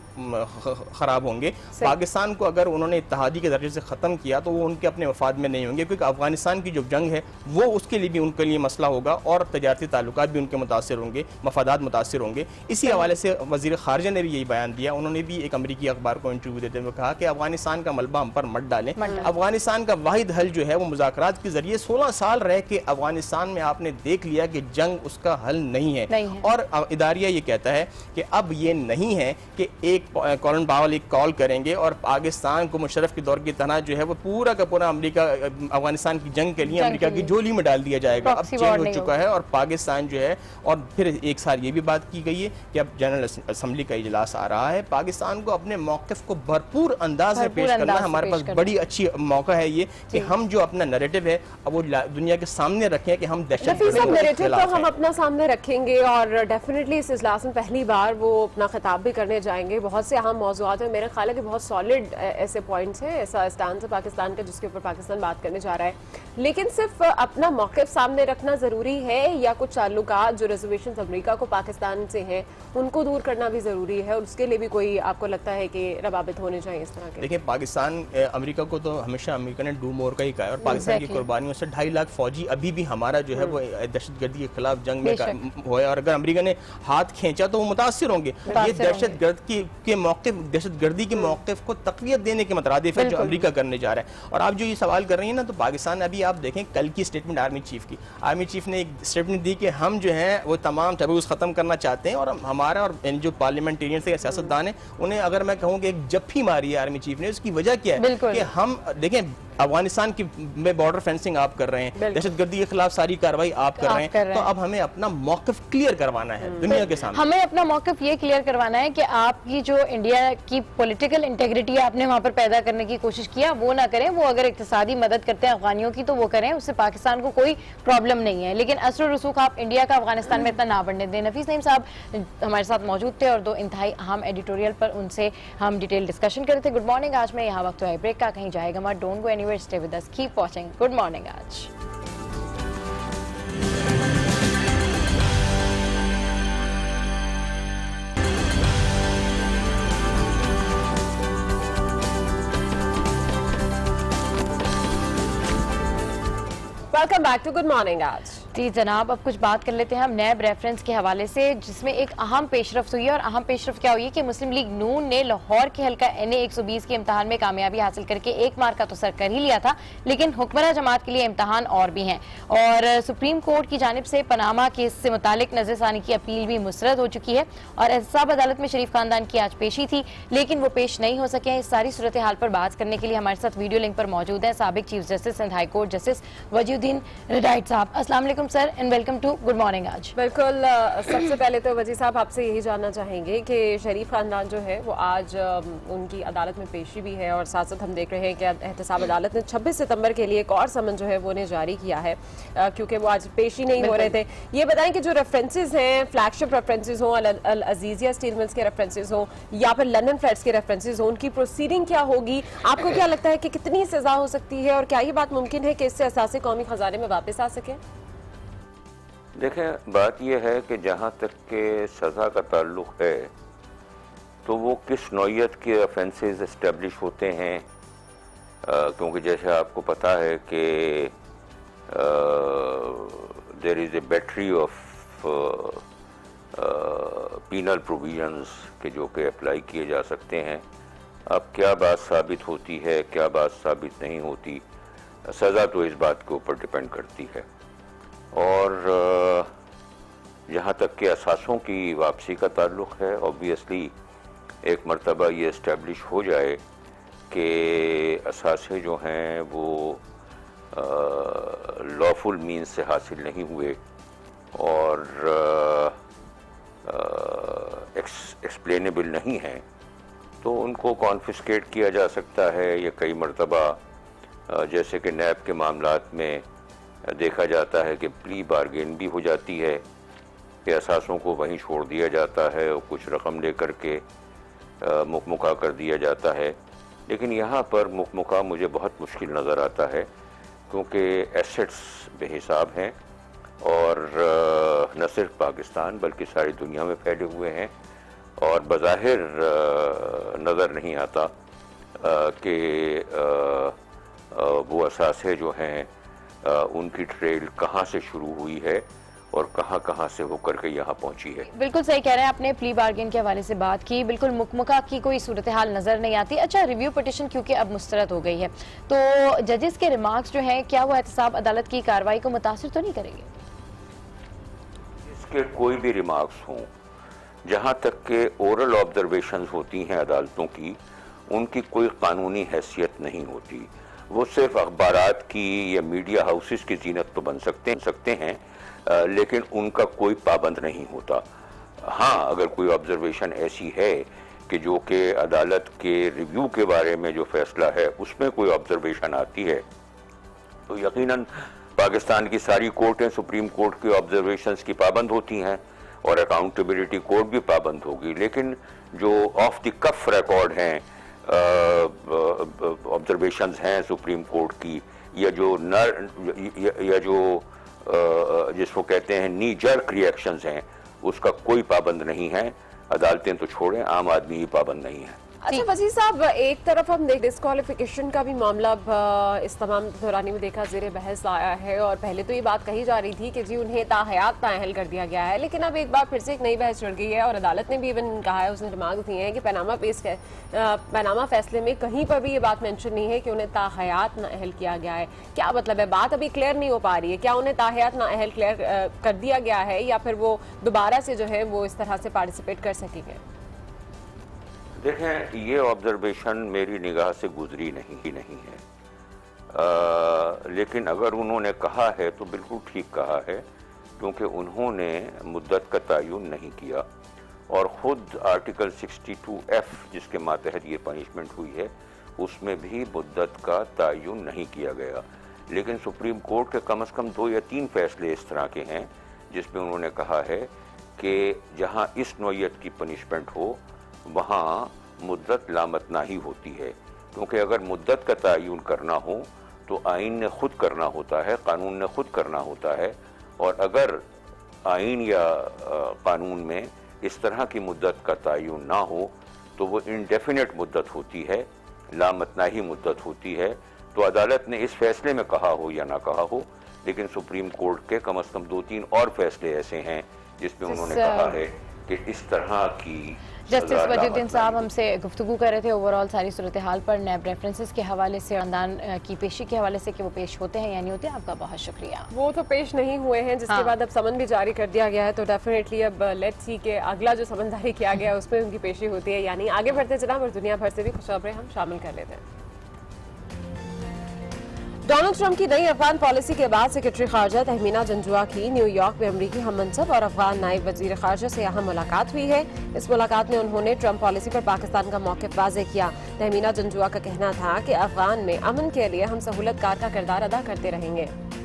ख़राब होंगे। पाकिस्तान को अगर उन्होंने इत्तेहादी के दर्जे से ख़त्म किया तो वो उनके अपने मफाद में नहीं होंगे, क्योंकि अफगानिस्तान की जो जंग है वो उसके लिए भी उनके लिए मसला होगा और तजारती ताल्लुकात भी उनके मुतासर होंगे, मफादात मुतासर होंगे। इसी हवाले से वज़ीर ख़ारिजा ने भी यही बयान दिया। उन्होंने भी एक अमेरिकी अखबार को इंटरव्यू देते हुए कहा कि अफगानिस्तान का मलबा हम पर मत डालें। अफगानिस्तान का वाहिद हल जो है वो मुज़ाकरात के जरिए 16 साल रह के अफगानिस्तान में आपने देख लिया कि जंग उसका हल नहीं है। और इदारिया ये कहता है कि अब ये नहीं है कि एक कॉलिन पावेल एक कॉल करेंगे और पाकिस्तान को मुशर्रफ के दौर की तरह जो है वो पूरा का पूरा अमेरिका अफगानिस्तान की जंग के लिए अमेरिका की झोली में डाल दिया जाएगा। अब चेंज हो चुका है और पाकिस्तान जो है, और फिर एक साल ये भी बात की गई है कि अब जनरल असम्बली का इजलास आ रहा है, पाकिस्तान को अपने मौक़िफ़ को भरपूर अंदाज में पेश करना है। हमारे पास बड़ी अच्छी मौका है ये कि हम जो अपना नैरेटिव है अब वो दुनिया के सामने रखें कि हम नैरेटिव तो हम अपना सामने रखेंगे और डेफिनेटली इस इजलास में पहली बार वो अपना खिताब भी करने जाएंगे। बहुत से अहम मौज़ूआत हैं, मेरा ख्याल है कि बहुत सॉलिड ऐसे पॉइंट्स हैं, ऐसा स्टैंड है पाकिस्तान का जिसके ऊपर पाकिस्तान बात करने जा रहा है। लेकिन सिर्फ अपना मौक़िफ़ सामने रखना ज़रूरी है या कुछ ताल्लुकात जो रिजर्वेशन अमेरिका को पाकिस्तान से हैं उनको दूर करना भी ज़रूरी है, और उसके लिए भी कोई आपको लगता है कि रवाबित होने चाहिए इस तरह के? देखिए, पाकिस्तान अमेरिका को तो हमेशा अमेरिका ने डू मोर का ही कहा है और पाकिस्तान की कुर्बानियों से 2.5 लाख फौजी अभी भी हमारा जो है वो दहशतगर्दी के खिलाफ जंग में हुआ है, और अगर अमेरिका ने हाथ खींचा तो वो मुतासिर होंगे। ये दहशतगर्द के मौक़िफ़, दहशतगर्दी के मौक़िफ़ को तक़वियत देने के मुतरादिफ है जो अमेरिका करने जा रहा है। और आप जो ये सवाल कर रही हैं ना, तो पाकिस्तान अभी आप देखें कल की स्टेटमेंट आर्मी चीफ ने एक स्टेटमेंट दी कि हम जो है वो तमाम टैबूज़ ख़त्म करना चाहते हैं, और हमारा और जो पार्लियामेंटेरियन से सियासतदान है उन्हें अगर मैं कहूँ कि एक जफ्फी मारी है आर्मी चीफ ने, उसकी वजह क्या है कि हम देखें अफगानिस्तान की में बॉर्डर फेंसिंग आप कर रहे हैं, दहशतगर्दी के खिलाफ सारी कार्रवाई आप कर रहे हैं, तो अब हमें अपना मौक़िफ़ क्लियर करवाना है दुनिया के सामने। हमें अपना मौक़िफ़ ये क्लियर करवाना है कि आपकी जो इंडिया की पॉलिटिकल इंटेग्रिटी आपने वहाँ पर पैदा करने की कोशिश किया वो ना करें। वो अगर इक़्तिसादी मदद करते हैं अफगानियों की तो वो करें, उससे पाकिस्तान को कोई प्रॉब्लम नहीं है, लेकिन असर रसूख आप इंडिया का अफगानिस्तान में इतना ना बढ़ने दें। नफीस नईम साहब हमारे साथ मौजूद थे और 2 इंतहाई अहम एडिटोरियल पर उनसे हम डिटेल डिस्कशन कर रहे थे। Good morning. आज मैं यहाँ वक्त है ब्रेक का, कहीं जाएगा मत, don't go anywhere, stay with us, keep watching good morning आज। Welcome back to good morning आज। जी जनाब, अब कुछ बात कर लेते हैं हम नैब रेफरेंस के हवाले से, जिसमें एक अहम पेशरफ्त हुई है। और अहम पेशरफ्त क्या हुई है कि मुस्लिम लीग नून ने लाहौर के हल्का NA 120 के इम्तहान में कामयाबी हासिल करके 1 मार्क का तो सर कर ही लिया था, लेकिन हुक्मरान जमात के लिए इम्तहान और भी हैं। और सुप्रीम कोर्ट की जानिब से पनामा केस से मुतालिक नजरसानी की अपील भी मुस्तरद हो चुकी है और एहतसाब अदालत में शरीफ खानदान की आज पेशी थी, लेकिन वो पेश नहीं हो सके हैं। इस सारी सूरत हाल पर बात करने के लिए हमारे साथ वीडियो लिंक पर मौजूद है साबिक chief justice Sindh high court justice Wajihuddin retired साहब। अस्सलाम वालेकुम sir and welcome to good morning आज। बिल्कुल, सबसे पहले तो वजी साहब आपसे यही जानना चाहेंगे कि शरीफ खानदान जो है वो आज उनकी अदालत में पेशी भी है और साथ साथ हम देख रहे हैं कि एहतसाब अदालत ने 26 सितंबर के लिए एक और समन जो है वो उन्हें जारी किया है क्योंकि वो आज पेशी नहीं हो रहे थे। ये बताएं कि जो रेफरेंसेज हैं, फ्लैगशिप रेफरेंसेज हों, अल अजीजिया स्टील मिल्स के रेफरेंसेज हों या फिर लंदन फ्लैट्स के रेफरेंसेज हों, उनकी प्रोसीडिंग क्या होगी? आपको क्या लगता है कि कितनी सजा हो सकती है और क्या ये बात मुमकिन है कि इससे असासे कौमी खजाने में वापस आ सके? देखें, बात यह है कि जहाँ तक के सज़ा का ताल्लुक है तो वो किस नौइयत के ऑफेंसेस इस्टेब्लिश होते हैं, क्योंकि जैसे आपको पता है कि there is a battery of penal provisions के जो कि अप्लाई किए जा सकते हैं। अब क्या बात साबित होती है, क्या बात साबित नहीं होती, सज़ा तो इस बात के ऊपर डिपेंड करती है। और जहाँ तक के असासों की वापसी का ताल्लुक़ है, ऑब्वियसली एक मरतबा ये इस्टेब्लिश हो जाए कि असासे जो हैं वो लॉफुल मीन्स से हासिल नहीं हुए और एक्सप्लेनेबल नहीं हैं, तो उनको कॉन्फिस्केट किया जा सकता है। या कई मरतबा जैसे कि नैब के मामलात में देखा जाता है कि प्ली बार्गेन भी हो जाती है कि असासों को वहीं छोड़ दिया जाता है और कुछ रकम लेकर के मुकमुका कर दिया जाता है। लेकिन यहाँ पर मुकमुका मुझे बहुत मुश्किल नज़र आता है, क्योंकि एसेट्स बेहिसाब हैं और न सिर्फ पाकिस्तान बल्कि सारी दुनिया में फैले हुए हैं, और बज़ाहिर नज़र नहीं आता कि वो असासे जो हैं उनकी ट्रेल कहाँ से शुरू हुई है और कहाँ से होकर के यहाँ पहुँची है। बिल्कुल सही कह रहे हैं आपने, प्ली बार्गेन के हवाले से बात की, बिल्कुल मुकमुका की कोई सूरत हाल नजर नहीं आती। अच्छा, रिव्यू पिटिशन क्योंकि अब मुस्तरद हो गई है, तो जजेस के रिमार्क्स जो हैं, क्या वो एहतसाब अदालत की कार्रवाई को मुतासिर तो नहीं करेंगे? इसके कोई भी रिमार्क्स हों, जहाँ तक के ओरल ऑब्जर्वेशन होती हैं अदालतों की, उनकी कोई कानूनी हैसियत नहीं होती। वो सिर्फ अखबारात की या मीडिया हाउसेस की जीनत तो बन सकते हैं, लेकिन उनका कोई पाबंद नहीं होता। हाँ, अगर कोई ऑब्जर्वेशन ऐसी है कि जो कि अदालत के रिव्यू के बारे में जो फैसला है उसमें कोई ऑब्जर्वेशन आती है, तो यकीनन पाकिस्तान की सारी कोर्टें सुप्रीम कोर्ट के ऑब्जर्वेशंस की पाबंद होती हैं और अकाउंटेबिलिटी कोर्ट भी पाबंद होगी। लेकिन जो ऑफ द कफ रिकॉर्ड हैं ऑब्जर्वेशंस हैं सुप्रीम कोर्ट की, या जो जिसको कहते हैं नी जर्क रिएक्शंस हैं, उसका कोई पाबंद नहीं है। अदालतें तो छोड़ें, आम आदमी ही पाबंद नहीं है। अच्छा वजीर साहब, एक तरफ हम डिस्क्वालिफिकेशन का भी मामला इस तमाम दौरानी में देखा ज़ेरे बहस आया है, और पहले तो ये बात कही जा रही थी कि जी उन्हें ताहयात नाअहल कर दिया गया है, लेकिन अब एक बार फिर से एक नई बहस चढ़ गई है और अदालत ने भी इवन कहा है, उसने रिमार्क दिए हैं कि पनामा फैसले में कहीं पर भी ये बात मेंशन नहीं है कि उन्हें ताहयात नाअहल किया गया है। क्या मतलब है? बात अभी क्लियर नहीं हो पा रही है, क्या उन्हें ताहयात नाअहल क्लियर कर दिया गया है या फिर वो दोबारा से जो है वो इस तरह से पार्टिसिपेट कर सकेंगे? देखें, ये ऑब्जर्वेशन मेरी निगाह से गुजरी नहीं है, लेकिन अगर उन्होंने कहा है तो बिल्कुल ठीक कहा है, क्योंकि उन्होंने मुद्दत का तयन नहीं किया और ख़ुद आर्टिकल 62F जिसके मातहत ये पनिशमेंट हुई है उसमें भी मुद्दत का तयन नहीं किया गया। लेकिन सुप्रीम कोर्ट के कम से कम 2 या 3 फैसले इस तरह के हैं जिसमें उन्होंने कहा है कि जहाँ इस नौयत की पनिशमेंट हो वहाँ मुद्दत लामतनाही होती है, क्योंकि अगर मुद्दत का तयन करना हो तो आइन ने खुद करना होता है, कानून ने खुद करना होता है, और अगर आइन या कानून में इस तरह की मुद्दत का तयन ना हो तो वो इंडेफिनेट मुद्दत होती है, लामतनाही मुद्दत होती है। तो अदालत ने इस फैसले में कहा हो या ना कहा हो, लेकिन सुप्रीम कोर्ट के कम से कम 2-3 और फैसले ऐसे हैं जिसमें उन्होंने कहा है कि इस तरह की। जस्टिस वजीउद्दीन साहब हमसे गुफ्तगू कर रहे थे ओवरऑल सारी सूरत हाल पर, नैब रेफरेंसेस के हवाले से, खानदान की पेशी के हवाले से कि वो पेश होते हैं या नहीं होते। आपका बहुत शुक्रिया। वो तो पेश नहीं हुए हैं, जिसके बाद अब समन भी जारी कर दिया गया है, तो डेफिनेटली अब लेट्स सी के अगला जो समन जारी किया गया है उसमें उनकी पेशी होती है यानी। आगे बढ़ते जनाब, और दुनिया भर से भी खुशखबरें हम शामिल कर लेते हैं। डोनाल्ड ट्रंप की नई अफगान पॉलिसी के बाद सेक्रेटरी खारजा तहमीना जंजुआ की न्यूयॉर्क में अमरीकी हम मनसब और अफगान नायब वजीर खारजा से अहम मुलाकात हुई है। इस मुलाकात में उन्होंने ट्रंप पॉलिसी पर पाकिस्तान का मौक़िफ़ वाज़ेह किया। तहमीना जंजुआ का कहना था कि अफगान में अमन के लिए हम सहूलतकार का किरदार अदा करते रहेंगे।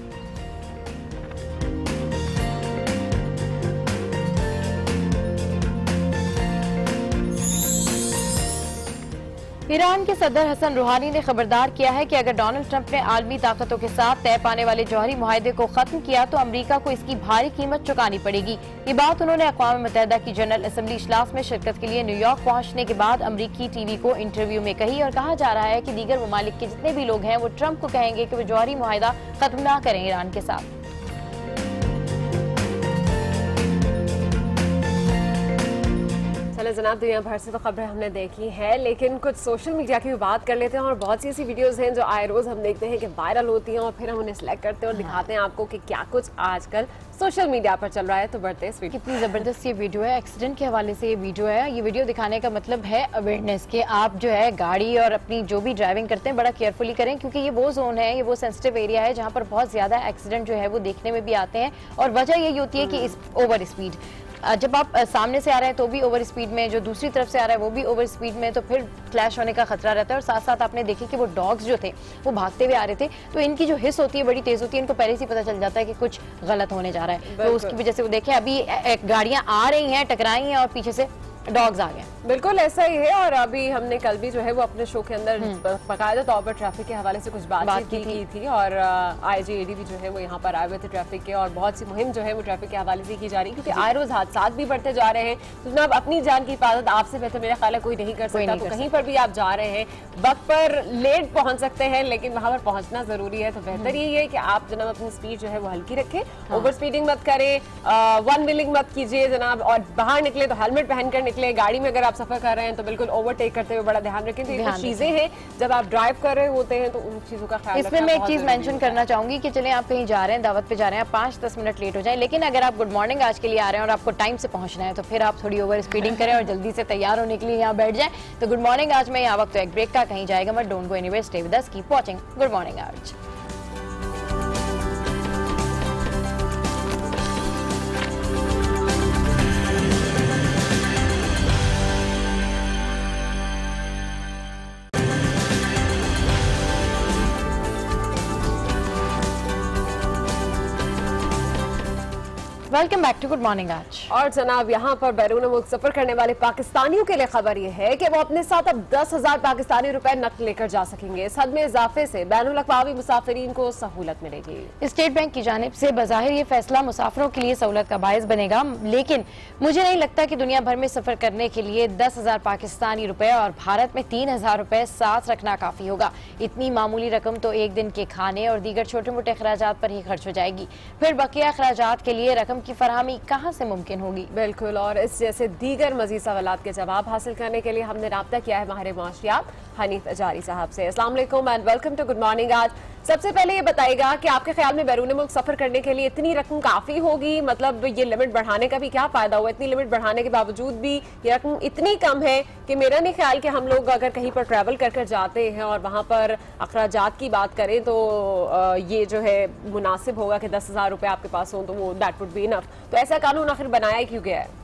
ईरान के सदर हसन रूहानी ने खबरदार किया है कि अगर डोनाल्ड ट्रंप ने आलमी ताकतों के साथ तय पाने वाले जौहरी मुआहदे को खत्म किया तो अमरीका को इसकी भारी कीमत चुकानी पड़ेगी। ये बात उन्होंने अक़वाम मुत्तहिदा की जनरल असम्बली इजलास में शिरकत के लिए न्यूयॉर्क पहुंचने के बाद अमरीकी टीवी को इंटरव्यू में कही, और कहा जा रहा है कि दीगर ममालिक के जितने भी लोग हैं वो ट्रंप को कहेंगे कि वो जौहरी मुआहदा खत्म ना करें ईरान के साथ। जनाब, दुनिया भर से तो खबरें हमने देखी है, लेकिन कुछ सोशल मीडिया की भी बात कर लेते हैं। और बहुत सी ऐसी वीडियोस हैं जो आए रोज हम देखते हैं कि वायरल होती हैं और फिर हम उन्हें सिलेक्ट करते हैं और दिखाते हैं आपको कि क्या कुछ आजकल सोशल मीडिया पर चल रहा है। तो बढ़ते हैं, कितनी जबरदस्त ये वीडियो है, एक्सीडेंट के हवाले से ये वीडियो है। ये वीडियो दिखाने का मतलब है अवेयरनेस के, आप जो है गाड़ी और अपनी जो भी ड्राइविंग करते हैं बड़ा केयरफुली करें, क्योंकि ये वो जोन है, ये वो सेंसिटिव एरिया है जहाँ पर बहुत ज्यादा एक्सीडेंट जो है वो देखने में भी आते हैं, और वजह यही होती है कि ओवर स्पीड। जब आप सामने से आ रहे हैं तो भी ओवर स्पीड में, जो दूसरी तरफ से आ रहा है वो भी ओवर स्पीड में, तो फिर क्लैश होने का खतरा रहता है। और साथ साथ आपने देखे कि वो डॉग्स जो थे वो भागते हुए आ रहे थे, तो इनकी जो हिस होती है बड़ी तेज होती है, इनको पहले से पता चल जाता है कि कुछ गलत होने जा रहा है। तो उसकी वजह से वो देखें अभी गाड़ियां आ रही हैं, टकराई हैं और पीछे से डॉग्स आ गए। बिल्कुल ऐसा ही है। और अभी हमने कल भी जो है वो अपने शो के अंदर बाकायदा तौर पर ट्रैफिक के हवाले से कुछ बातचीत की थी और IGAD भी जो है वो यहाँ पर आए हुए थे ट्रैफिक के, और बहुत सी मुहिम जो है वो ट्रैफिक के हवाले से की जा रही है, क्योंकि आए रोज हादसा भी बढ़ते जा रहे हैं। तो जनाब अपनी जान की हिफाजत आपसे बेहतर मेरा ख्याल है कोई नहीं कर सकता। तो कहीं पर भी आप जा रहे हैं वक्त पर लेट पहुंच सकते हैं, लेकिन वहां पर पहुंचना जरूरी है। तो बेहतर यही है कि आप जनाब अपनी स्पीड जो है वो हल्की रखें, ओवर स्पीडिंग मत करें, वन व्हीलिंग मत कीजिए जनाब, और बाहर निकले तो हेलमेट पहनकर निकले। गाड़ी में अगर आप सफर कर रहे हैं तो बिल्कुल ओवरटेक करते हुए बड़ा ध्यान रखें। तो ये कुछ चीजें हैं जब आप ड्राइव कर रहे होते हैं तो उन चीजों का ख्याल इसमें मैं एक चीज मेंशन करना चाहूंगी कि चले आप कहीं जा रहे हैं, दावत पे जा रहे हैं, 5-10 मिनट लेट हो जाए, लेकिन अगर आप गुड मॉर्निंग आज के लिए आ रहे हैं और आपको टाइम से पहुंचना है तो फिर आप थोड़ी ओवर स्पीडिंग करें और जल्दी से तैयार होने के लिए यहाँ बैठ जाए। तो गुड मॉर्निंग आज में यहाँ वक्त एक ब्रेक का, कहीं जाएगा मत, don't go anywhere, stay with us, keep watching good morning आज। Welcome back to good morning आज। और जनाब यहाँ पर बैरून मुल्क सफर करने वाले पाकिस्तानियों के लिए खबर यह है कि वो अपने साथ अब 10,000 पाकिस्तानी रुपए नकद लेकर जा सकेंगे। इस हद में इजाफे से बैनुल अक़वामी मुसाफिरीन को सहूलत मिलेगी। स्टेट बैंक की जानिब से बज़ाहिर ये फैसला मुसाफिरों के लिए सहूलत का बायस बनेगा, लेकिन मुझे नहीं लगता कि दुनिया भर में सफर करने के लिए 10,000 पाकिस्तानी रुपए और भारत में 3,000 रुपए साथ रखना काफी होगा। इतनी मामूली रकम तो एक दिन के खाने और दीगर छोटे मोटे अखराजात पर ही खर्च हो जाएगी, फिर बकिया अखराजात के लिए रकम की फराहमी कहाँ से मुमकिन होगी। बिल्कुल, और इस जैसे दीगर मजीद सवालात के जवाब हासिल करने के लिए हमने राब्ता किया है माहिर मुआशियात हनीफ अजारी साहब से। अस्सलाम वालेकुम and welcome to good morning आज। सबसे पहले ये बताइएगा कि आपके ख्याल में बैरून मुल्क सफर करने के लिए इतनी रकम काफी होगी? मतलब ये लिमिट बढ़ाने का भी क्या फायदा हुआ? इतनी लिमिट बढ़ाने के बावजूद भी ये रकम इतनी कम है कि मेरा नहीं ख्याल कि हम लोग अगर कहीं पर ट्रैवल कर जाते हैं और वहां पर अखराजात की बात करें तो ये जो है मुनासिब होगा कि 10,000 रुपए आपके पास हो तो वो दैट वुड बी इनफ। तो ऐसा कानून आखिर बनाया क्यों गया है?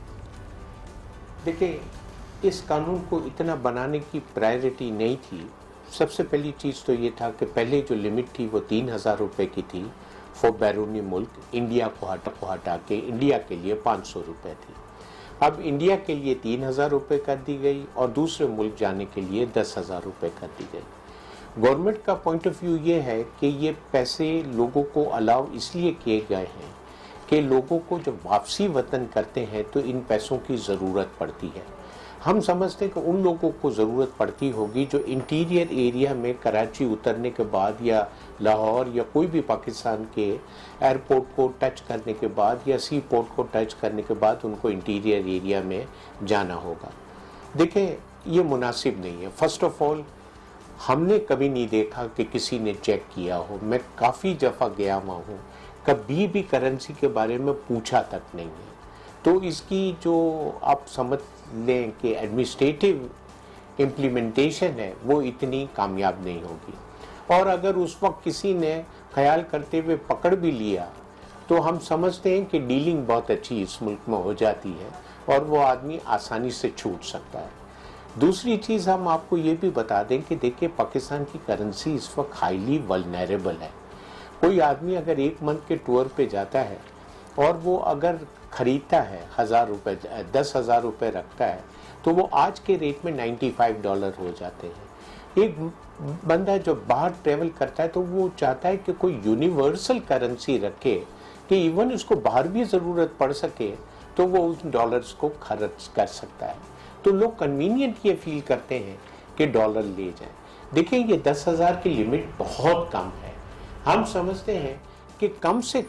देखिए, इस कानून को इतना बनाने की प्रायोरिटी नहीं थी। सबसे पहली चीज़ तो ये था कि पहले जो लिमिट थी वो 3,000 रुपये की थी फॉर बैरूनी मुल्क। इंडिया को हटा के इंडिया के लिए 500 रुपये थी। अब इंडिया के लिए 3,000 रुपये कर दी गई और दूसरे मुल्क जाने के लिए 10,000 रुपये कर दी गई। गवर्नमेंट का पॉइंट ऑफ व्यू ये है कि ये पैसे लोगों को अलाउ इसलिए किए गए हैं कि लोगों को जब वापसी वतन करते हैं तो इन पैसों की ज़रूरत पड़ती है। हम समझते हैं कि उन लोगों को ज़रूरत पड़ती होगी जो इंटीरियर एरिया में कराची उतरने के बाद या लाहौर या कोई भी पाकिस्तान के एयरपोर्ट को टच करने के बाद या सी पोर्ट को टच करने के बाद उनको इंटीरियर एरिया में जाना होगा। देखें, ये मुनासिब नहीं है। फर्स्ट ऑफ ऑल, हमने कभी नहीं देखा कि किसी ने चेक किया हो। मैं काफ़ी दफ़ा गया हुआ हूँ, कभी भी करेंसी के बारे में पूछा तक नहीं है। तो इसकी जो आप समझ लें कि एडमिनिस्ट्रेटिव इम्प्लीमेंटेशन है वो इतनी कामयाब नहीं होगी। और अगर उस वक्त किसी ने ख्याल करते हुए पकड़ भी लिया तो हम समझते हैं कि डीलिंग बहुत अच्छी इस मुल्क में हो जाती है और वो आदमी आसानी से छूट सकता है। दूसरी चीज़ हम आपको ये भी बता दें कि देखिए, पाकिस्तान की करेंसी इस वक्त हाईली वल्नरेबल है। कोई आदमी अगर एक मंथ के टूर पे जाता है और वो अगर ख़रीदता है 1,000 रुपये 10,000 रुपये रखता है तो वो आज के रेट में $95 हो जाते हैं। एक बंदा जो बाहर ट्रेवल करता है तो वो चाहता है कि कोई यूनिवर्सल करेंसी रखे कि इवन उसको बाहर भी ज़रूरत पड़ सके तो वो उन डॉलर्स को खर्च कर सकता है। तो लोग कन्वीनियंट ये फील करते हैं कि डॉलर ले जाएं। देखिए, ये 10,000 की लिमिट बहुत कम है। हम समझते हैं कि कम से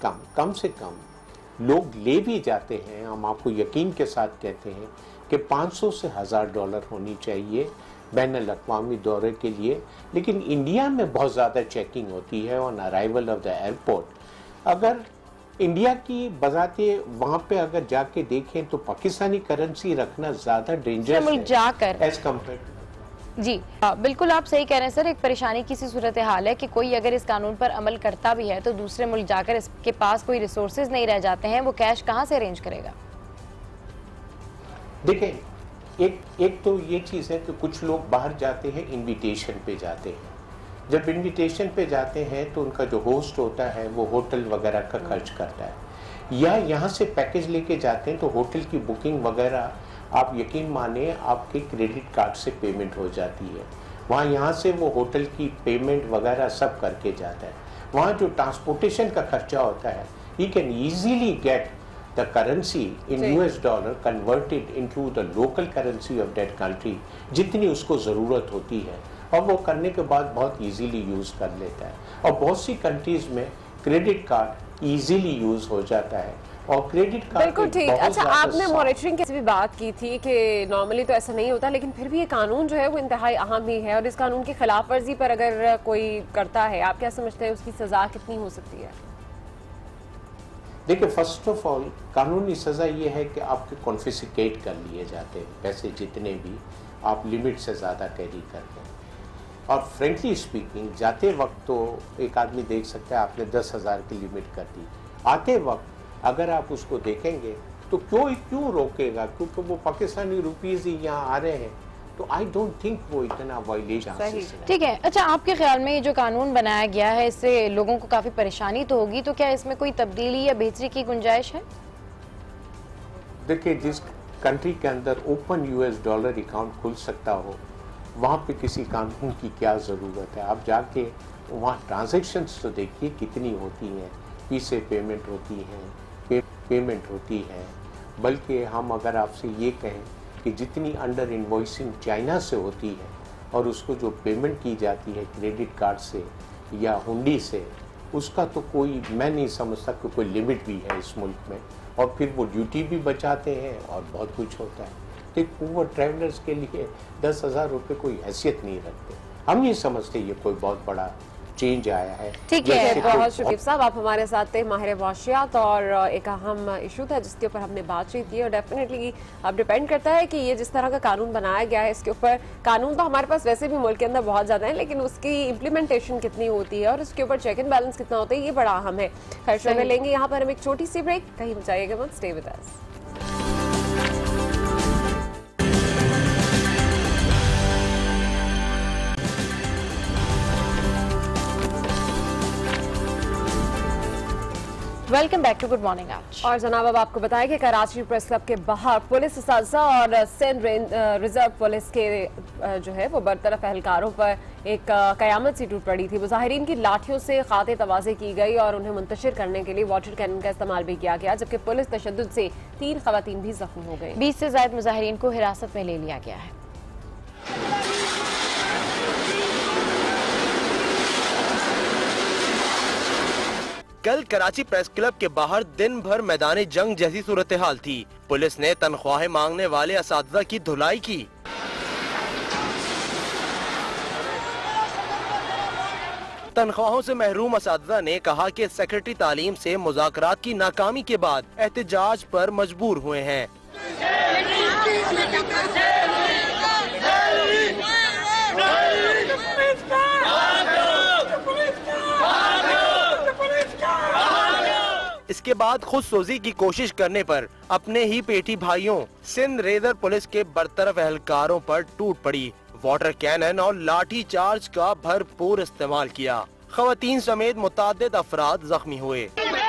कम लोग ले भी जाते हैं। हम आपको यकीन के साथ कहते हैं कि 500 से $1,000 होनी चाहिए बैनुल अक़वामी दौरे के लिए। लेकिन इंडिया में बहुत ज़्यादा चेकिंग होती है on arrival of the airport. अगर इंडिया की बजाते वहाँ पे अगर जाके देखें तो पाकिस्तानी करेंसी रखना ज़्यादा डेंजरस है एज कम्पेयर। जी बिल्कुल, आप सही कह रहे हैं सर। एक परेशानी की सी सूरत हाल है कि कोई अगर इस कानून पर अमल करता भी है तो दूसरे मुल्क जाकर इसके पास कोई रिसोर्सेज नहीं रह जाते हैं, वो कैश कहाँ से अरेंज करेगा? देखें, एक तो ये चीज़ है कि कुछ लोग बाहर जाते हैं, इनविटेशन पे जाते हैं। जब इनविटेशन पे जाते हैं तो उनका जो होस्ट होता है वो होटल वगैरह का खर्च करता है, या यहाँ से पैकेज लेके जाते हैं तो होटल की बुकिंग वगैरह आप यकीन माने आपके क्रेडिट कार्ड से पेमेंट हो जाती है। वहाँ यहाँ से वो होटल की पेमेंट वगैरह सब करके जाता है। वहाँ जो ट्रांसपोर्टेशन का खर्चा होता है, he can easily get the currency in US dollar converted into the local currency of that country जितनी उसको ज़रूरत होती है, और वो करने के बाद बहुत इजीली यूज़ कर लेता है। और बहुत सी कंट्रीज में क्रेडिट कार्ड इजीली यूज़ हो जाता है, और क्रेडिट कार्ड बिल्कुल ठीक। अच्छा, आपने मॉनिटरिंग की भी बात की थी कि नॉर्मली तो ऐसा नहीं होता, लेकिन फिर भी ये कानून जो है वो इंतहाई अहम ही है, और इस कानून की खिलाफ वर्जी पर अगर कोई करता है, आप क्या समझते हैं उसकी सज़ा कितनी हो सकती है? देखिए, फर्स्ट ऑफ ऑल कानूनी सज़ा ये है कि आपके कॉन्फिस्केट कर लिए जाते हैं पैसे, जितने भी आप लिमिट से ज़्यादा कैरी करते हैं। और फ्रेंकली स्पीकिंग, जाते वक्त तो एक आदमी देख सकता है आपने 10,000 की लिमिट कर दी, आते वक्त अगर आप उसको देखेंगे तो क्यों रोकेगा, क्योंकि वो पाकिस्तानी रुपीज़ ही यहाँ आ रहे हैं, तो आई डोंट थिंक वो इतना वायलेशन है। ठीक है। अच्छा, आपके ख्याल में ये जो कानून बनाया गया है इससे लोगों को काफी परेशानी तो होगी, तो क्या इसमें कोई तब्दीली या बेहतरी की गुंजाइश है? देखिए, जिस कंट्री के अंदर ओपन US डॉलर अकाउंट खुल सकता हो, वहाँ पे किसी कानून की क्या ज़रूरत है? आप जाके वहाँ ट्रांजैक्शंस तो देखिए कितनी होती हैं, फी से पेमेंट होती है, पेमेंट होती है। बल्कि हम अगर आपसे ये कहें कि जितनी अंडर इनवॉइसिंग चाइना से होती है, और उसको जो पेमेंट की जाती है क्रेडिट कार्ड से या हुंडी से, उसका तो कोई, मैं नहीं समझता कि कोई लिमिट भी है इस मुल्क में। और फिर वो ड्यूटी भी बचाते हैं और बहुत कुछ होता है। तो एक पूवर ट्रैवलर्स के लिए 10,000 रुपये कोई हैसियत नहीं रखते। हम नहीं समझते ये कोई बहुत बड़ा चेंज आया है। ठीक है, बहुत शुक्रिया साहब, आप हमारे साथ थे, माहिर मुआशियात, और एक अहम इशू था जिसके ऊपर हमने बातचीत की। और डेफिनेटली अब डिपेंड करता है कि ये जिस तरह का कानून बनाया गया है, इसके ऊपर कानून तो हमारे पास वैसे भी मुल्क के अंदर बहुत ज़्यादा है, लेकिन उसकी इम्प्लीमेंटेशन कितनी होती है और उसके ऊपर चेक एंड बैलेंस कितना होता है, ये बड़ा अहम है। खैर, शो में लेंगे यहाँ पर हम एक छोटी सी ब्रेक, कहीं बचाइएगा मत, stay with us. Welcome back to good morning आज। और जनाब, अब आपको बताया कि कराची प्रेस क्लब के बाहर पुलिस असातिज़ा और सिंध रिजर्व पुलिस के जो है वो बरतरफ एहलकारों पर एक कयामत सी टूट पड़ी थी। मुजाहिरीन की लाठियों से खाते तवाज़े की गई और उन्हें मुंतशिर करने के लिए वाटर कैनन का इस्तेमाल भी किया गया, जबकि पुलिस तशद्दुद से 3 खवातीन भी जख्मी हो गई। 20 से ज़ायद मुजाहिरीन को हिरासत में ले लिया गया है। कल कराची प्रेस क्लब के बाहर दिन भर मैदानी जंग जैसी सूरत हाल थी। पुलिस ने तनख्वाहें मांगने वाले असातिज़ा की धुलाई की। तनख्वाहों से महरूम असातिज़ा ने कहा कि सेक्रेटरी तालीम से मुज़ाकरात की नाकामी के बाद एहतजाज पर मजबूर हुए हैं। इसके बाद खुद सोजी की कोशिश करने पर अपने ही पेटी भाइयों सिंध रेजर पुलिस के बरतरफ एहलकारों पर टूट पड़ी। वाटर कैनन और लाठी चार्ज का भरपूर इस्तेमाल किया। खवातीन समेत मुताद्दिद अफराद जख्मी हुए।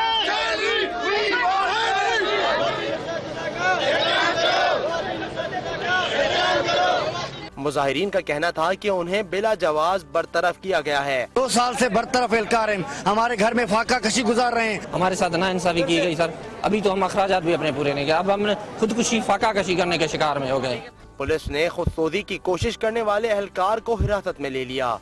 मुजाहिरीन का कहना था कि उन्हें बिला जवाज बरतरफ किया गया है। 2 साल से बरतरफ एहलकार हैं, हमारे घर में फाका कशी गुजार रहे हैं। हमारे साथ नाइंसाफी की गई सर, अभी तो हम अखराजात भी अपने पूरे नहीं किए, अब हमने खुदकुशी फाका कशी करने के शिकार में हो गए। पुलिस ने खुदसोजी की कोशिश करने वाले एहलकार को हिरासत में ले लिया।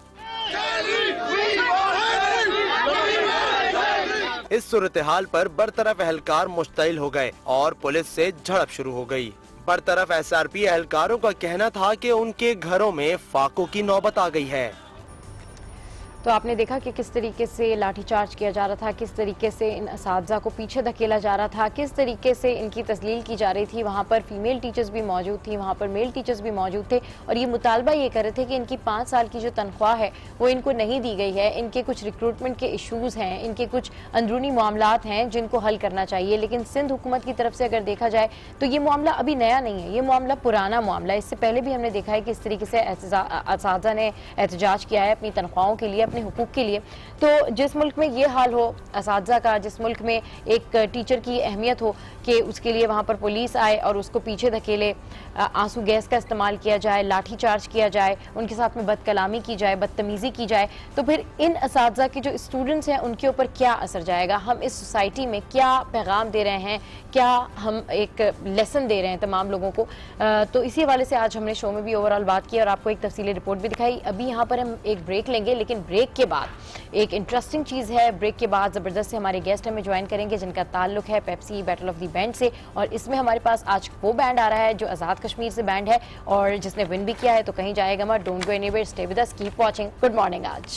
इस सूरत हाल पर बरतरफ एहलकार मुश्तइल हो गए और पुलिस से झड़प शुरू हो गई। बरतरफ SRP एहलकारों का कहना था कि उनके घरों में फाकों की नौबत आ गई है। तो आपने देखा कि किस तरीके से लाठीचार्ज किया जा रहा था, किस तरीके से इन असातिज़ा को पीछे धकेला जा रहा था, किस तरीके से इनकी तस्लील की जा रही थी। वहाँ पर फीमेल टीचर्स भी मौजूद थी, वहाँ पर मेल टीचर्स भी मौजूद थे और ये मुतालबा ये कर रहे थे कि इनकी 5 साल की जो तनख्वाह है वो इनको नहीं दी गई है, इनके कुछ रिक्रूटमेंट के इशूज़ हैं, इनके कुछ अंदरूनी मामलात हैं जिनको हल करना चाहिए। लेकिन सिंध हुकूमत की तरफ से अगर देखा जाए तो ये मामला अभी नया नहीं है, ये मामला पुराना मामला है। इससे पहले भी हमने देखा है कि इस तरीके से असातिज़ा ने एहतजाज किया है अपनी तनख्वाहों के लिए, अपने हुकूक के लिए। तो जिस मुल्क में ये हाल हो असातिज़ा का, जिस मुल्क में एक टीचर की अहमियत हो कि उसके लिए वहाँ पर पुलिस आए और उसको पीछे धकेले, आंसू गैस का इस्तेमाल किया जाए, लाठी चार्ज किया जाए, उनके साथ में बदकलामी की जाए, बदतमीज़ी की जाए, तो फिर इन असातिज़ा के जो स्टूडेंट्स हैं उनके ऊपर क्या असर जाएगा, हम इस सोसाइटी में क्या पैगाम दे रहे हैं, क्या हम एक लेसन दे रहे हैं तमाम लोगों को। तो इसी हवाले से आज हमने शो में भी ओवरऑल बात की और आपको एक तफसीली रिपोर्ट भी दिखाई। अभी यहाँ पर हम एक ब्रेक लेंगे, लेकिन ब्रेक के बाद एक इंटरेस्टिंग चीज़ है। ब्रेक के बाद ज़बरदस्त से हमारे गेस्ट हमें ज्वाइन करेंगे जिनका ताल्लुक है Pepsi battle of the band से, और इसमें हमारे पास आज वो बैंड आ रहा है जो आज़ाद कश्मीर से बैंड है और जिसने विन भी किया है, तो कहीं जाएगा मत। Don't go anywhere, stay with us, keep watching good morning आज।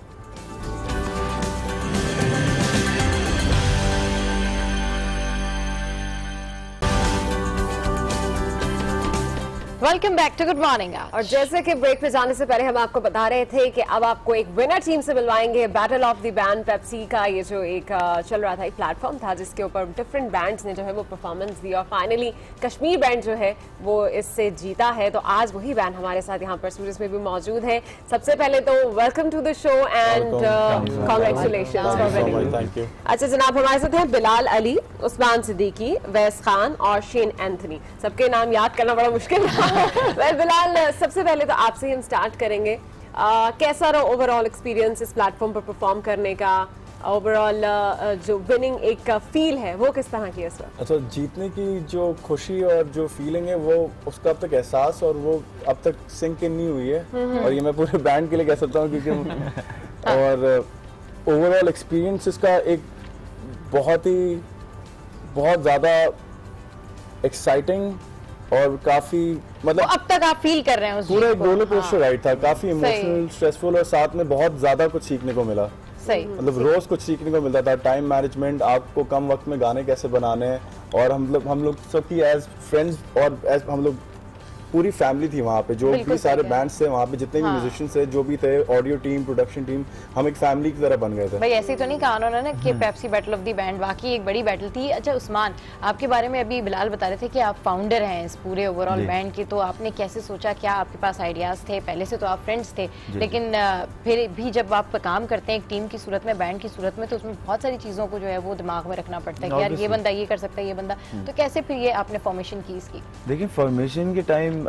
Welcome back to good morning. और जैसे कि ब्रेक पे जाने से पहले हम आपको बता रहे थे कि अब आपको एक विनर टीम से मिलवाएंगे battle of the band Pepsi का। ये जो एक चल रहा था, एक प्लेटफॉर्म था जिसके ऊपर डिफरेंट बैंड्स ने जो है वो परफॉर्मेंस दी और फाइनली कश्मीर बैंड जो है वो इससे जीता है। तो आज वही बैंड हमारे साथ यहाँ पर स्टूडियोज में भी मौजूद है। सबसे पहले तो welcome to the show and congratulations for winning. अच्छा जनाब, हमारे साथ हैं बिलाल अली, उस्मान सिद्दीकी, वैस खान और शेन एंथनी। सबके नाम याद करना बड़ा मुश्किल था। बिलाल, सबसे पहले तो आपसे ही हम स्टार्ट करेंगे। कैसा रहा ओवरऑल एक्सपीरियंस इस प्लेटफॉर्म पर परफॉर्म करने का? ओवरऑल जो विनिंग एक फील है वो किस तरह की है सर? अच्छा, जीतने की जो खुशी और जो फीलिंग है वो उसका अब तक एहसास और वो अब तक सिंक इन नहीं हुई है, और ये मैं पूरे बैंड के लिए कह सकता हूँ क्योंकि और ओवरऑल एक्सपीरियंस इसका एक बहुत ज़्यादा एक्साइटिंग और काफी मतलब अब तक आप फील कर रहे हैं उस पूरा एक रोलर कोस्टर राइड था, काफी इमोशनल, स्ट्रेसफुल और साथ में बहुत ज्यादा कुछ सीखने को मिला। सही, मतलब रोज कुछ सीखने को मिलता था, टाइम मैनेजमेंट, आपको कम वक्त में गाने कैसे बनाने हैं, और हम लोग सबकी एज फ्रेंड्स और एज हम लोग पूरी फैमिली थी वहाँ पे, जो भी सारे बैंड्स थे वहाँ पे, जितने भी म्यूजिशियंस थे, जो भी थे, ऑडियो टीम, प्रोडक्शन टीम, हम एक फैमिली की तरह बन गए थे। भाई ऐसे तो नहीं कहा उन्होंने ना कि Pepsi battle of the band, वाकई एक बड़ी बैटल थी। अच्छा उस्मान, आपके बारे में अभी बिलाल बता रहे थे कि आप फाउंडर हैं इस पूरे ओवरऑल बैंड के, तो आपने कैसे सोचा, क्या आपके पास आइडियाज थे? पहले से तो आप फ्रेंड्स थे, लेकिन फिर भी जब आप काम करते हैं एक टीम की सूरत में, बैंड की सूरत में, तो उसमें बहुत सारी चीज़ों को जो है वो दिमाग में रखना पड़ता है कि यार ये बंदा ये कर सकता है, ये बंदा, तो कैसे फिर ये आपने फॉर्मेशन की इसकी? देखिए फॉर्मेशन के टाइम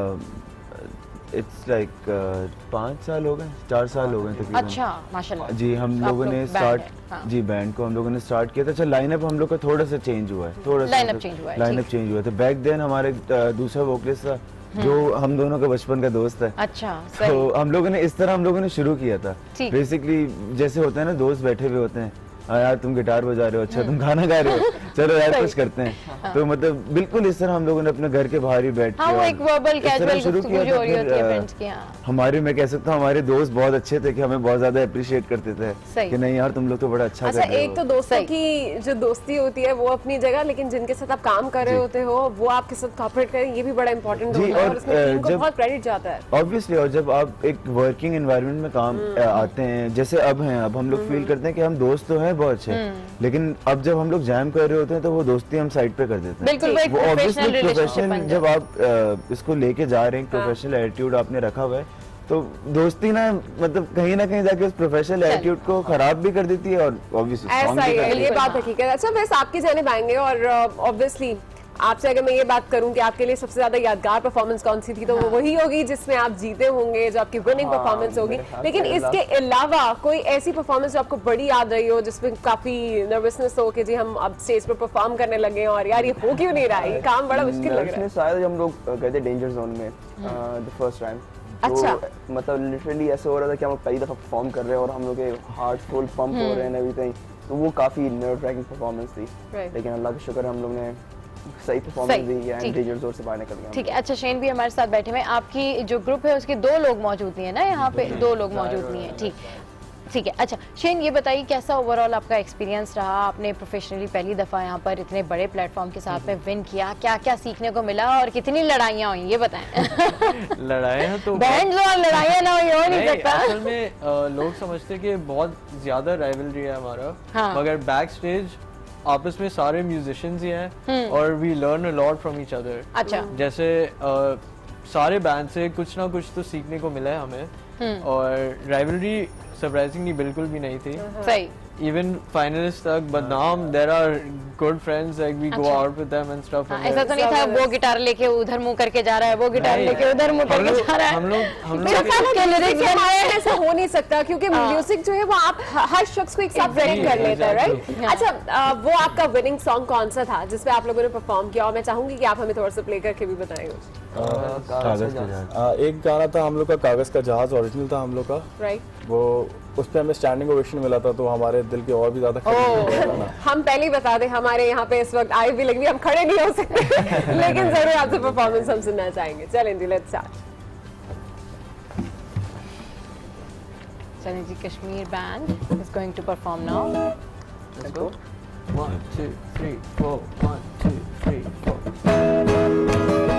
इट्स लाइक 5 साल हो गए, 4 साल हो गए तकरीबन। अच्छा माशाल्लाह जी, हम लोगों ने स्टार्ट जी बैंड को हम लोगों ने स्टार्ट किया था। अच्छा लाइनअप हम लोग का थोड़ा सा चेंज हुआ है, थोड़ा सा लाइनअप चेंज हुआ था। बैक देन हमारे दूसरा वोकलिस्ट था जो हम दोनों का बचपन का दोस्त है। अच्छा, तो हम लोगों ने इस तरह हम लोगों ने शुरू किया था। बेसिकली जैसे होता है ना, दोस्त बैठे हुए होते हैं, यार तुम गिटार बजा रहे हो, अच्छा तुम गाना गा रहे हो, चलो यार कुछ करते हैं। तो मतलब बिल्कुल इस तरह हम लोगों ने अपने घर के बाहर ही बैठ के शुरू किया। हमारे मैं कह सकता हूँ हमारे दोस्त बहुत अच्छे थे कि हमें बहुत ज्यादा अप्रिशिएट करते थे कि नहीं यार तुम लोग तो बड़ा अच्छा कर रहे हो। एक तो दोस्तों की जो दोस्ती होती है वो अपनी जगह, लेकिन जिनके साथ आप काम कर रहे होते हो वो आपके साथ कोऑपरेट करें, ये भी बड़ा इंपॉर्टेंट होता है और इसमें टीम को बहुत क्रेडिट जाता है ऑब्वियसली। और जब आप एक वर्किंग एनवायरनमेंट में काम आते हैं, जैसे अब हैं, अब हम लोग फील करते हैं कि हम दोस्त तो हैं बहुत अच्छे, लेकिन अब जब हम लोग जैम कर रहे होते हैं तो वो दोस्ती हम साइड पे कर देते हैं। बिल्कुल, वो ऑब्वियसली प्रोफेशनल, जब आप इसको लेके जा रहे हैं, प्रोफेशनल एटीट्यूड आपने रखा हुआ है, तो दोस्ती ना मतलब कहीं ना कहीं जाके उस प्रोफेशनल एटीट्यूड को खराब भी कर देती है और ऑब्वियसली ऐसा ही है, ये बात हकीकत है। अच्छा वैसे आपकी जानिब आएंगे और ऑब्वियसली आपसे अगर मैं ये बात करूं कि आपके लिए सबसे ज्यादा यादगार परफॉर्मेंस कौन सी थी, तो वो वही होगी जिसमें आप जीते होंगे, जो आपकी विनिंग परफॉर्मेंस होगी। लेकिन इसके अलावा कोई ऐसी परफॉर्मेंस जो आपको बड़ी याद रही हो, जिसमें काफी नर्वसनेस हो कि जी हम अब स्टेज पर परफॉर्म करने लगे और यार ये हो क्यों नहीं रहा है, ये काम बड़ा मुश्किल लग रहा है? शायद हम लोग गए थे डेंजर जोन में द फर्स्ट टाइम। अच्छा, मतलब लिटरली ऐसे हो रहा था कि हम पहली दफा परफॉर्म कर रहे हैं और हम लोग के हार्ट फुल पंप हो रहे हैं एवरीथिंग, तो वो काफी नर्व रैकिंग परफॉर्मेंस थी। लेकिन अल्लाह का शुक्र हम लोग ने सही परफॉर्मेंस दी है एंड डेंजर जोन से बाहर निकल गए। ठीक है। अच्छा शेन भी हमारे साथ बैठे हुए हैं, आपकी जो ग्रुप है उसके 2 लोग मौजूद नहीं है ना यहाँ पे, 2 लोग मौजूद नहीं है। ठीक, ठीक है। अच्छा शेन, ये बताइए कैसा ओवरऑल आपका एक्सपीरियंस रहा? आपने प्रोफेशनली पहली दफ़ा यहाँ पर इतने बड़े प्लेटफॉर्म के साथ में विन किया, क्या क्या सीखने को मिला और कितनी लड़ाइयाँ हुई, ये बताएं। लड़ाइयाँ तो बैंड लो और लड़ाइयाँ ना हुई, हो नहीं सकता। असल में लोग समझते हैं कि बहुत ज़्यादा राइवलरी है हमारा, मगर बैक स्टेज आपस में सारे म्यूजिशियंस ही हैं और we learn a lot from each other. अच्छा। जैसे सारे बैंड से कुछ ना कुछ तो सीखने को मिला है हमें, और राइवलरी सरप्राइजिंगली बिल्कुल भी नहीं थी। सही। Even finalists तक, but now there are good friends, like we go out with them and stuff. ऐसा तो नहीं था वो गिटार लेके उधर मुंह करके जा रहा है, वो गिटार लेके उधर मुंह करके जा रहा है। हम लोग ऐसा हो नहीं सकता, क्योंकि म्यूजिक जो है वो आप हर शख्स को एक साथ कनेक्ट कर लेता है, राइट? अच्छा, वो आपका विनिंग सॉन्ग कौन सा था जिसपे आप लोगों ने परफॉर्म किया, और मैं चाहूंगी कि आप हमें थोड़ा सा प्ले करके भी बताएंगे। एक गाना था हम लोग का, कागज का जहाज, ओरिजिनल था हम लोग का, राइट? वो उस पे हमें स्टैंडिंग ओवेशन मिला था, तो हमारे दिल के और भी ज्यादा हम पहले ही बता दें, हमारे यहाँ पे इस वक्त आई भी लगी, हम खड़े नहीं हो सकते लेकिन जरूर आपसे परफॉर्मेंस हम सुनना चाहेंगे। चलें जी, लेट्स स्टार्ट। चलें जी, Kashmir band is going to perform now. Let's go. 1 2 3 4 1 2 3 4।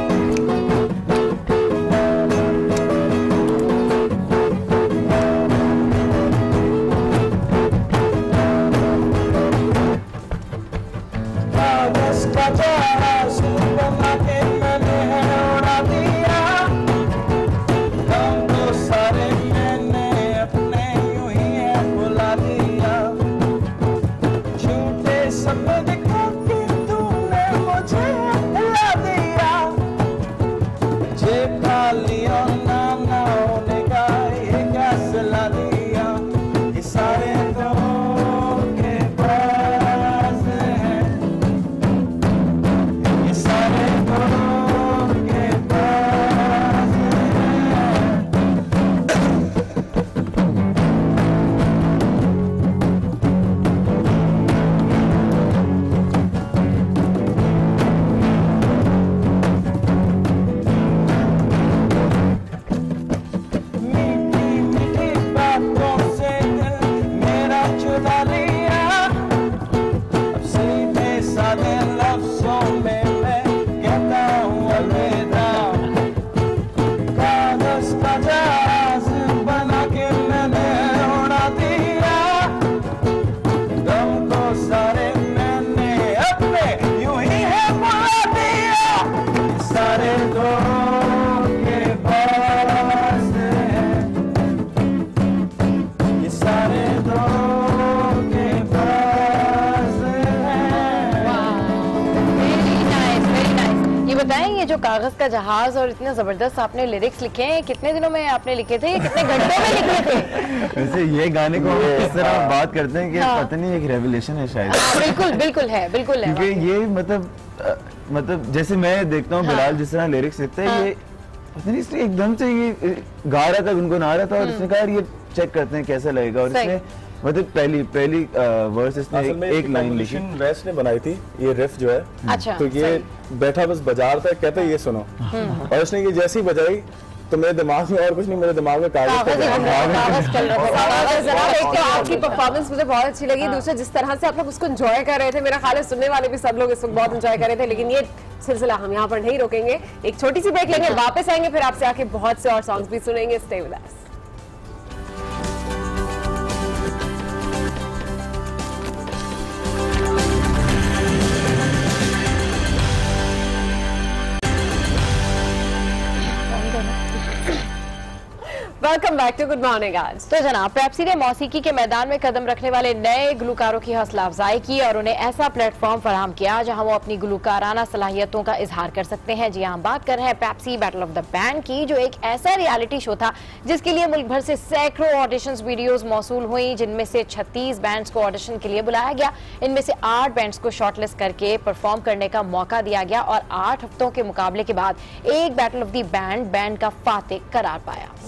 जो कागज का जहाज और इतने जबरदस्त आपने लिरिक्स लिखे हैं, कितने दिनों में आपने लिखे थे, कितने घंटों में लिखे थे? वैसे ये गाने को इस तरह बात करते हैं कि पता नहीं एक रेवोल्यूशन है शायद। बिल्कुल बिल्कुल है, बिल्कुल है, क्योंकि ये मतलब जैसे मैं देखता हूँ बिलाल जिस तरह लिरिक्स लिखता है, ये पता नहीं इसने एकदम से ये गा रहा था, गुनगुना रहा था और इसने कहा ये चेक करते हैं कैसा लगेगा, और इसने मतलब पहली वर्स इसने एक लाइन लिखी, वेस्ट ने बनाई थी ये रिफ जो है। अच्छा, तो ये बैठा बस बजा रहा था, कहता है ये सुनो, और उसने ये जैसी बजाई तो मेरे दिमाग में और कुछ नहीं, मेरे दिमाग में कागज चल रहा था। एक तो आपकी परफॉर्मेंस मुझे बहुत अच्छी लगी, दूसरा जिस तरह से आप लोग उसको एंजॉय कर रहे थे, मेरा ख्याल है सुनने वाले भी सब लोग इस वक्त बहुत एंजॉय कर रहे थे। लेकिन ये सिलसिला हम यहाँ पर नहीं रोकेंगे, एक छोटी सी ब्रेक लेंगे, वापस आएंगे, फिर आपसे आके बहुत से और सॉन्ग्स भी सुनेंगे। Stay with us. Welcome back to good morning. आज तो जनाब, पेप्सी ने मौसीकी के मैदान में कदम रखने वाले नए गुलकारों की हौसला अफजाई की और उन्हें ऐसा प्लेटफॉर्म फराहम किया जहां वो अपनी गुलकाराना सलाहियतों का इजहार कर सकते हैं। जी हम बात कर रहे हैं Pepsi battle of the band की, जो एक ऐसा रियलिटी शो था जिसके लिए मुल्क भर से सैकड़ों ऑडिशंस वीडियोस मौसूल हुई, जिनमें से 36 बैंड्स को ऑडिशन के लिए बुलाया गया। इनमें से 8 बैंड्स को शॉर्टलिस्ट करके परफॉर्म करने का मौका दिया गया और 8 हफ्तों के मुकाबले के बाद एक बैटल ऑफ द बैंड का फातिह करार पाया। यहाँ हम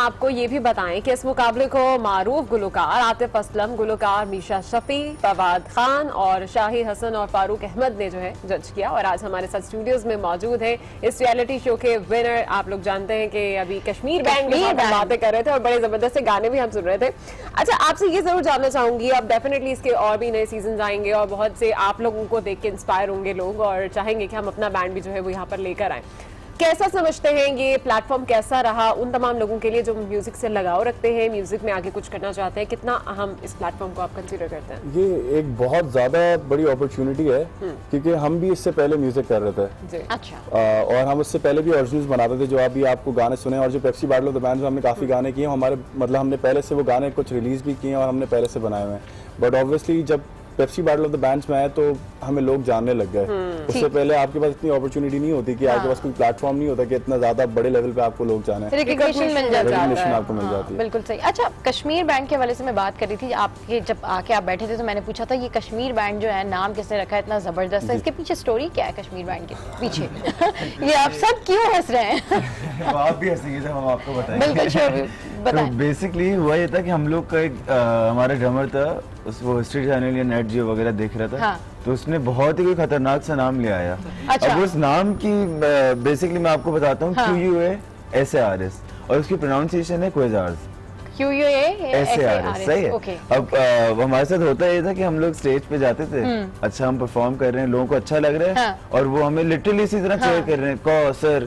आपको ये भी बताएं कि इस मुकाबले को मारूफ गुलकार आतिफ असलम, गुलकार मीशा शफी, फवाद खान और शाही हसन और फारूक अहमद ने जो है जज किया और आज हमारे साथ स्टूडियोज में मौजूद है इस रियलिटी शो के विनर। आप लोग जानते हैं कि अभी कश्मीर बैंड में बातें कर रहे थे और बड़े जबरदस्त गाने भी हम सुन रहे थे। अच्छा, आपसे ये जरूर जानना चाहूंगी, अब डेफिनेटली इसके और भी नए सीजन आएंगे और बहुत से आप लोगों को देख के इंस्पायर होंगे लोग और चाहेंगे कि हम अपना बैंड भी जो है वो यहाँ पर लेकर आए। कैसा समझते हैं ये प्लेटफॉर्म, कैसा रहा उन तमाम लोगों के लिए जो म्यूजिक से लगाव रखते हैं, म्यूजिक में आगे कुछ करना चाहते हैं? कितना अहम इस प्लेटफॉर्म को आप कंसीडर करते हैं? ये एक बहुत ज्यादा बड़ी अपॉर्चुनिटी है क्योंकि हम भी इससे पहले म्यूजिक कर रहे थे। अच्छा। और हम उससे पहले भी ओरिजिनल्स बनाते थे जो अभी आपको गाने सुने, और जो Pepsi battle of the bands में हमने काफी गाने किए हमारे, मतलब हमने पहले से वो गाने कुछ रिलीज भी किए और हमने पहले से बनाए हुए हैं। बट ऑब्वियसली जब Pepsi battle of the bands में आया तो हमें लोग जानने लग गए। उससे पहले आपके पास इतनी अपॉर्चुनिटी नहीं होती कि आपके पास कोई प्लेटफॉर्म नहीं होता कि इतना ज्यादा बड़े लेवल पे आपको लोग जाने, रिकॉग्निशन मिल जाता है, आपको मिल जाती है। बिल्कुल सही। अच्छा, कश्मीर बैंड के हवाले से मैं बात कर रही थी, आपके जब आके आप बैठे थे तो मैंने पूछा था ये कश्मीर बैंड जो है नाम किसने रखा है, इतना जबरदस्त है, इसके पीछे स्टोरी क्या है कश्मीर बैंड के पीछे? ये आप सब क्यों हंस रहे हैं? आप भी हंसेंगे जब हम आपको बताएंगे। तो बेसिकली हुआ ये था कि हम लोग का एक हमारा ड्रमर था, वो हिस्ट्री चैनल या नेट जियो वगैरह देख रहा था। हाँ। तो उसने बहुत ही कोई खतरनाक सा नाम ले आया। अच्छा। अब उस नाम की बेसिकली मैं आपको बताता हूँ, QUASARS और उसकी प्रोनाउंसिएशन है क्वेजार्स। QUASARS, सही है। अब हमारे साथ होता ये था कि हम लोग स्टेज पे जाते थे, अच्छा हम परफॉर्म कर रहे हैं, लोगों को अच्छा लग रहा है और वो हमें लिटरली इसी तरह चेयर कर रहे हैं, कौसर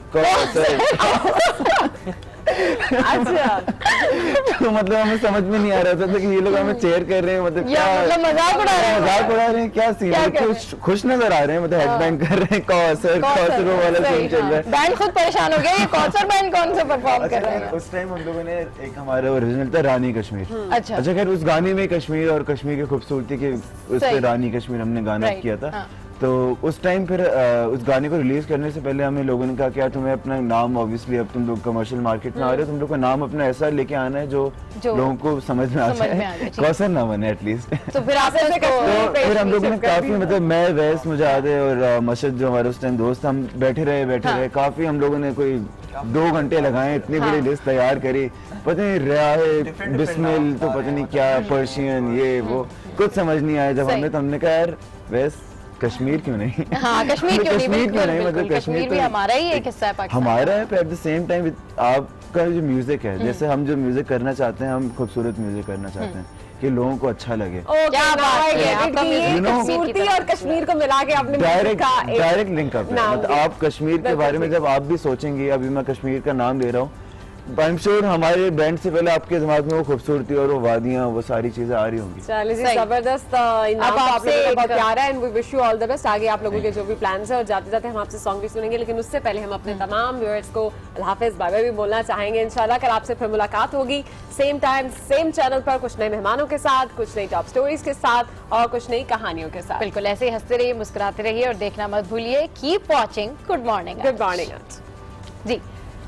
कौसर। अच्छा। तो मतलब हमें समझ में नहीं आ रहा था कि ये लोग हमें चेयर कर रहे हैं, मतलब क्या मजाक उड़ा रहे हैं, क्या सीन है, खुश नजर आ रहे हैं, मतलब हेडबैंग कर रहे हैं, कौसर वाला सीन चल रहा है। बैंड खुद परेशान हो गया, ये कौसर बैंड कौन सा परफॉर्म कर रहे हैं? उस टाइम हम लोगों ने एक हमारा ओरिजिनल था रानी कश्मीर। अच्छा, खैर उस गाने में कश्मीर और कश्मीर की खूबसूरती के उस पे रानी कश्मीर हमने गाना किया था। तो उस टाइम फिर उस गाने को रिलीज करने से पहले हमें लोगों ने कहा कि यार तुम्हें अपना नाम, ऑब्वियसली अब तुम लोग कमर्शियल मार्केट में आ रहे हो, तुम लोग का नाम अपना ऐसा लेके आना है जो लोगों को समझ में आ जाए, कौसर ना बने एटलीस्ट। तो फिर फिर हम लोगों ने काफी, मतलब मैं वैस मुजाहिद और मशद जो हमारे उस टाइम दोस्त, हम बैठे रहे काफी, हम लोगों ने कोई 2 घंटे लगाए, इतनी बड़ी लिस्ट तैयार करी, पता नहीं रियाहे बिस्मिल तो पता नहीं क्या पर्शियन ये वो कुछ समझ नहीं आया। जब हमने कहा यार वैस कश्मीर क्यों नहीं? हाँ, कश्मीर क्यों नहीं? मतलब कश्मीर भी हमारा ही एक हिस्सा है, पाकिस्तान हमारा है, पर एट द सेम टाइम आपका जो म्यूजिक है, जैसे हम जो म्यूजिक करना चाहते हैं, हम खूबसूरत म्यूजिक करना चाहते हैं कि लोगों को अच्छा लगे। क्या बात है, खूबसूरती और कश्मीर को मिला के आपने डायरेक्ट लिंक अप है। मतलब आप कश्मीर के बारे में जब आप भी सोचेंगे, अभी मैं कश्मीर का नाम ले रहा हूँ, आई एम श्योर हमारे बैंड से पहले आपके दिमाग में वो खूबसूरती और वो वादियाँ, वो सारी चीजें आ रही होंगी। चलिए जी, जबरदस्त इनाम आपसे बहुत प्यारा है, and we wish you all the best. आगे आप लोगों के जो भी प्लान्स है, और जाते जाते हम आपसे सॉन्ग भी सुनेंगे, लेकिन उससे पहले हम अपने तमाम व्यूअर्स को अल्लाह हाफिज़, बाय बाय भी बोलना चाहेंगे। इंशाल्लाह कल आपसे फिर मुलाकात होगी, सेम टाइम सेम चैनल पर, कुछ नए मेहमानों के साथ, कुछ नई टॉप स्टोरीज के साथ और कुछ नई कहानियों के साथ। बिल्कुल ऐसे ही हंसते रहिए, मुस्कुराते रहिए और देखना मत भूलिए keep watching good morning. Good morning जी।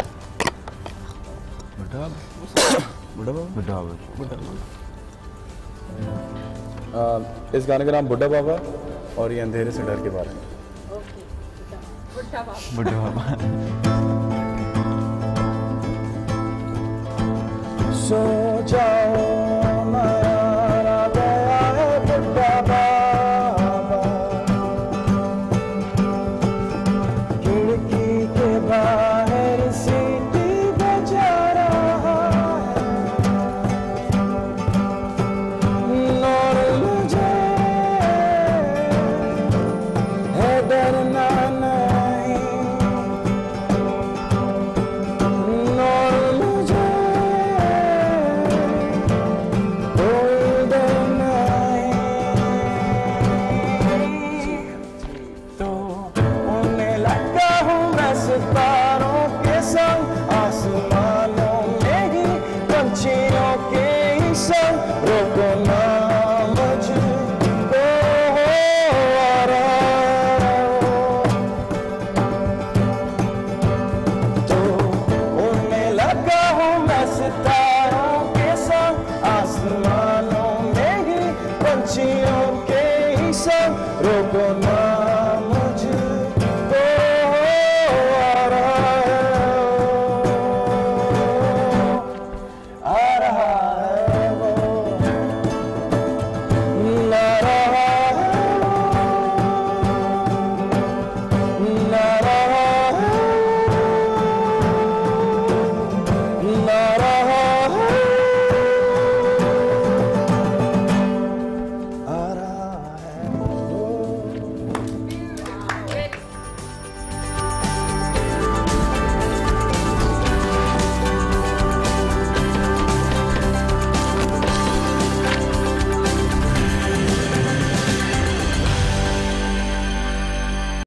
इस गाने का नाम बुड्ढा बाबा और ये अंधेरे से डर के बारे में। बुड्ढा बाबा। सो जाओ मारा गया है बुड्ढा बाबा, खिड़की के बाहर सीटी बजा रहा है, और मुझे है डरना नहीं, और मुझे कोई डर नहीं। तो उन्हें लगता हूँ मैं सितारों के संग, आसमानों में ही पंछियों के ही संग, रोको ना मुझको आरा। तो उन्हें लगा हूँ मैं सितारों के संग, आसमानों में ही पंछियों के ही संग, रोको ना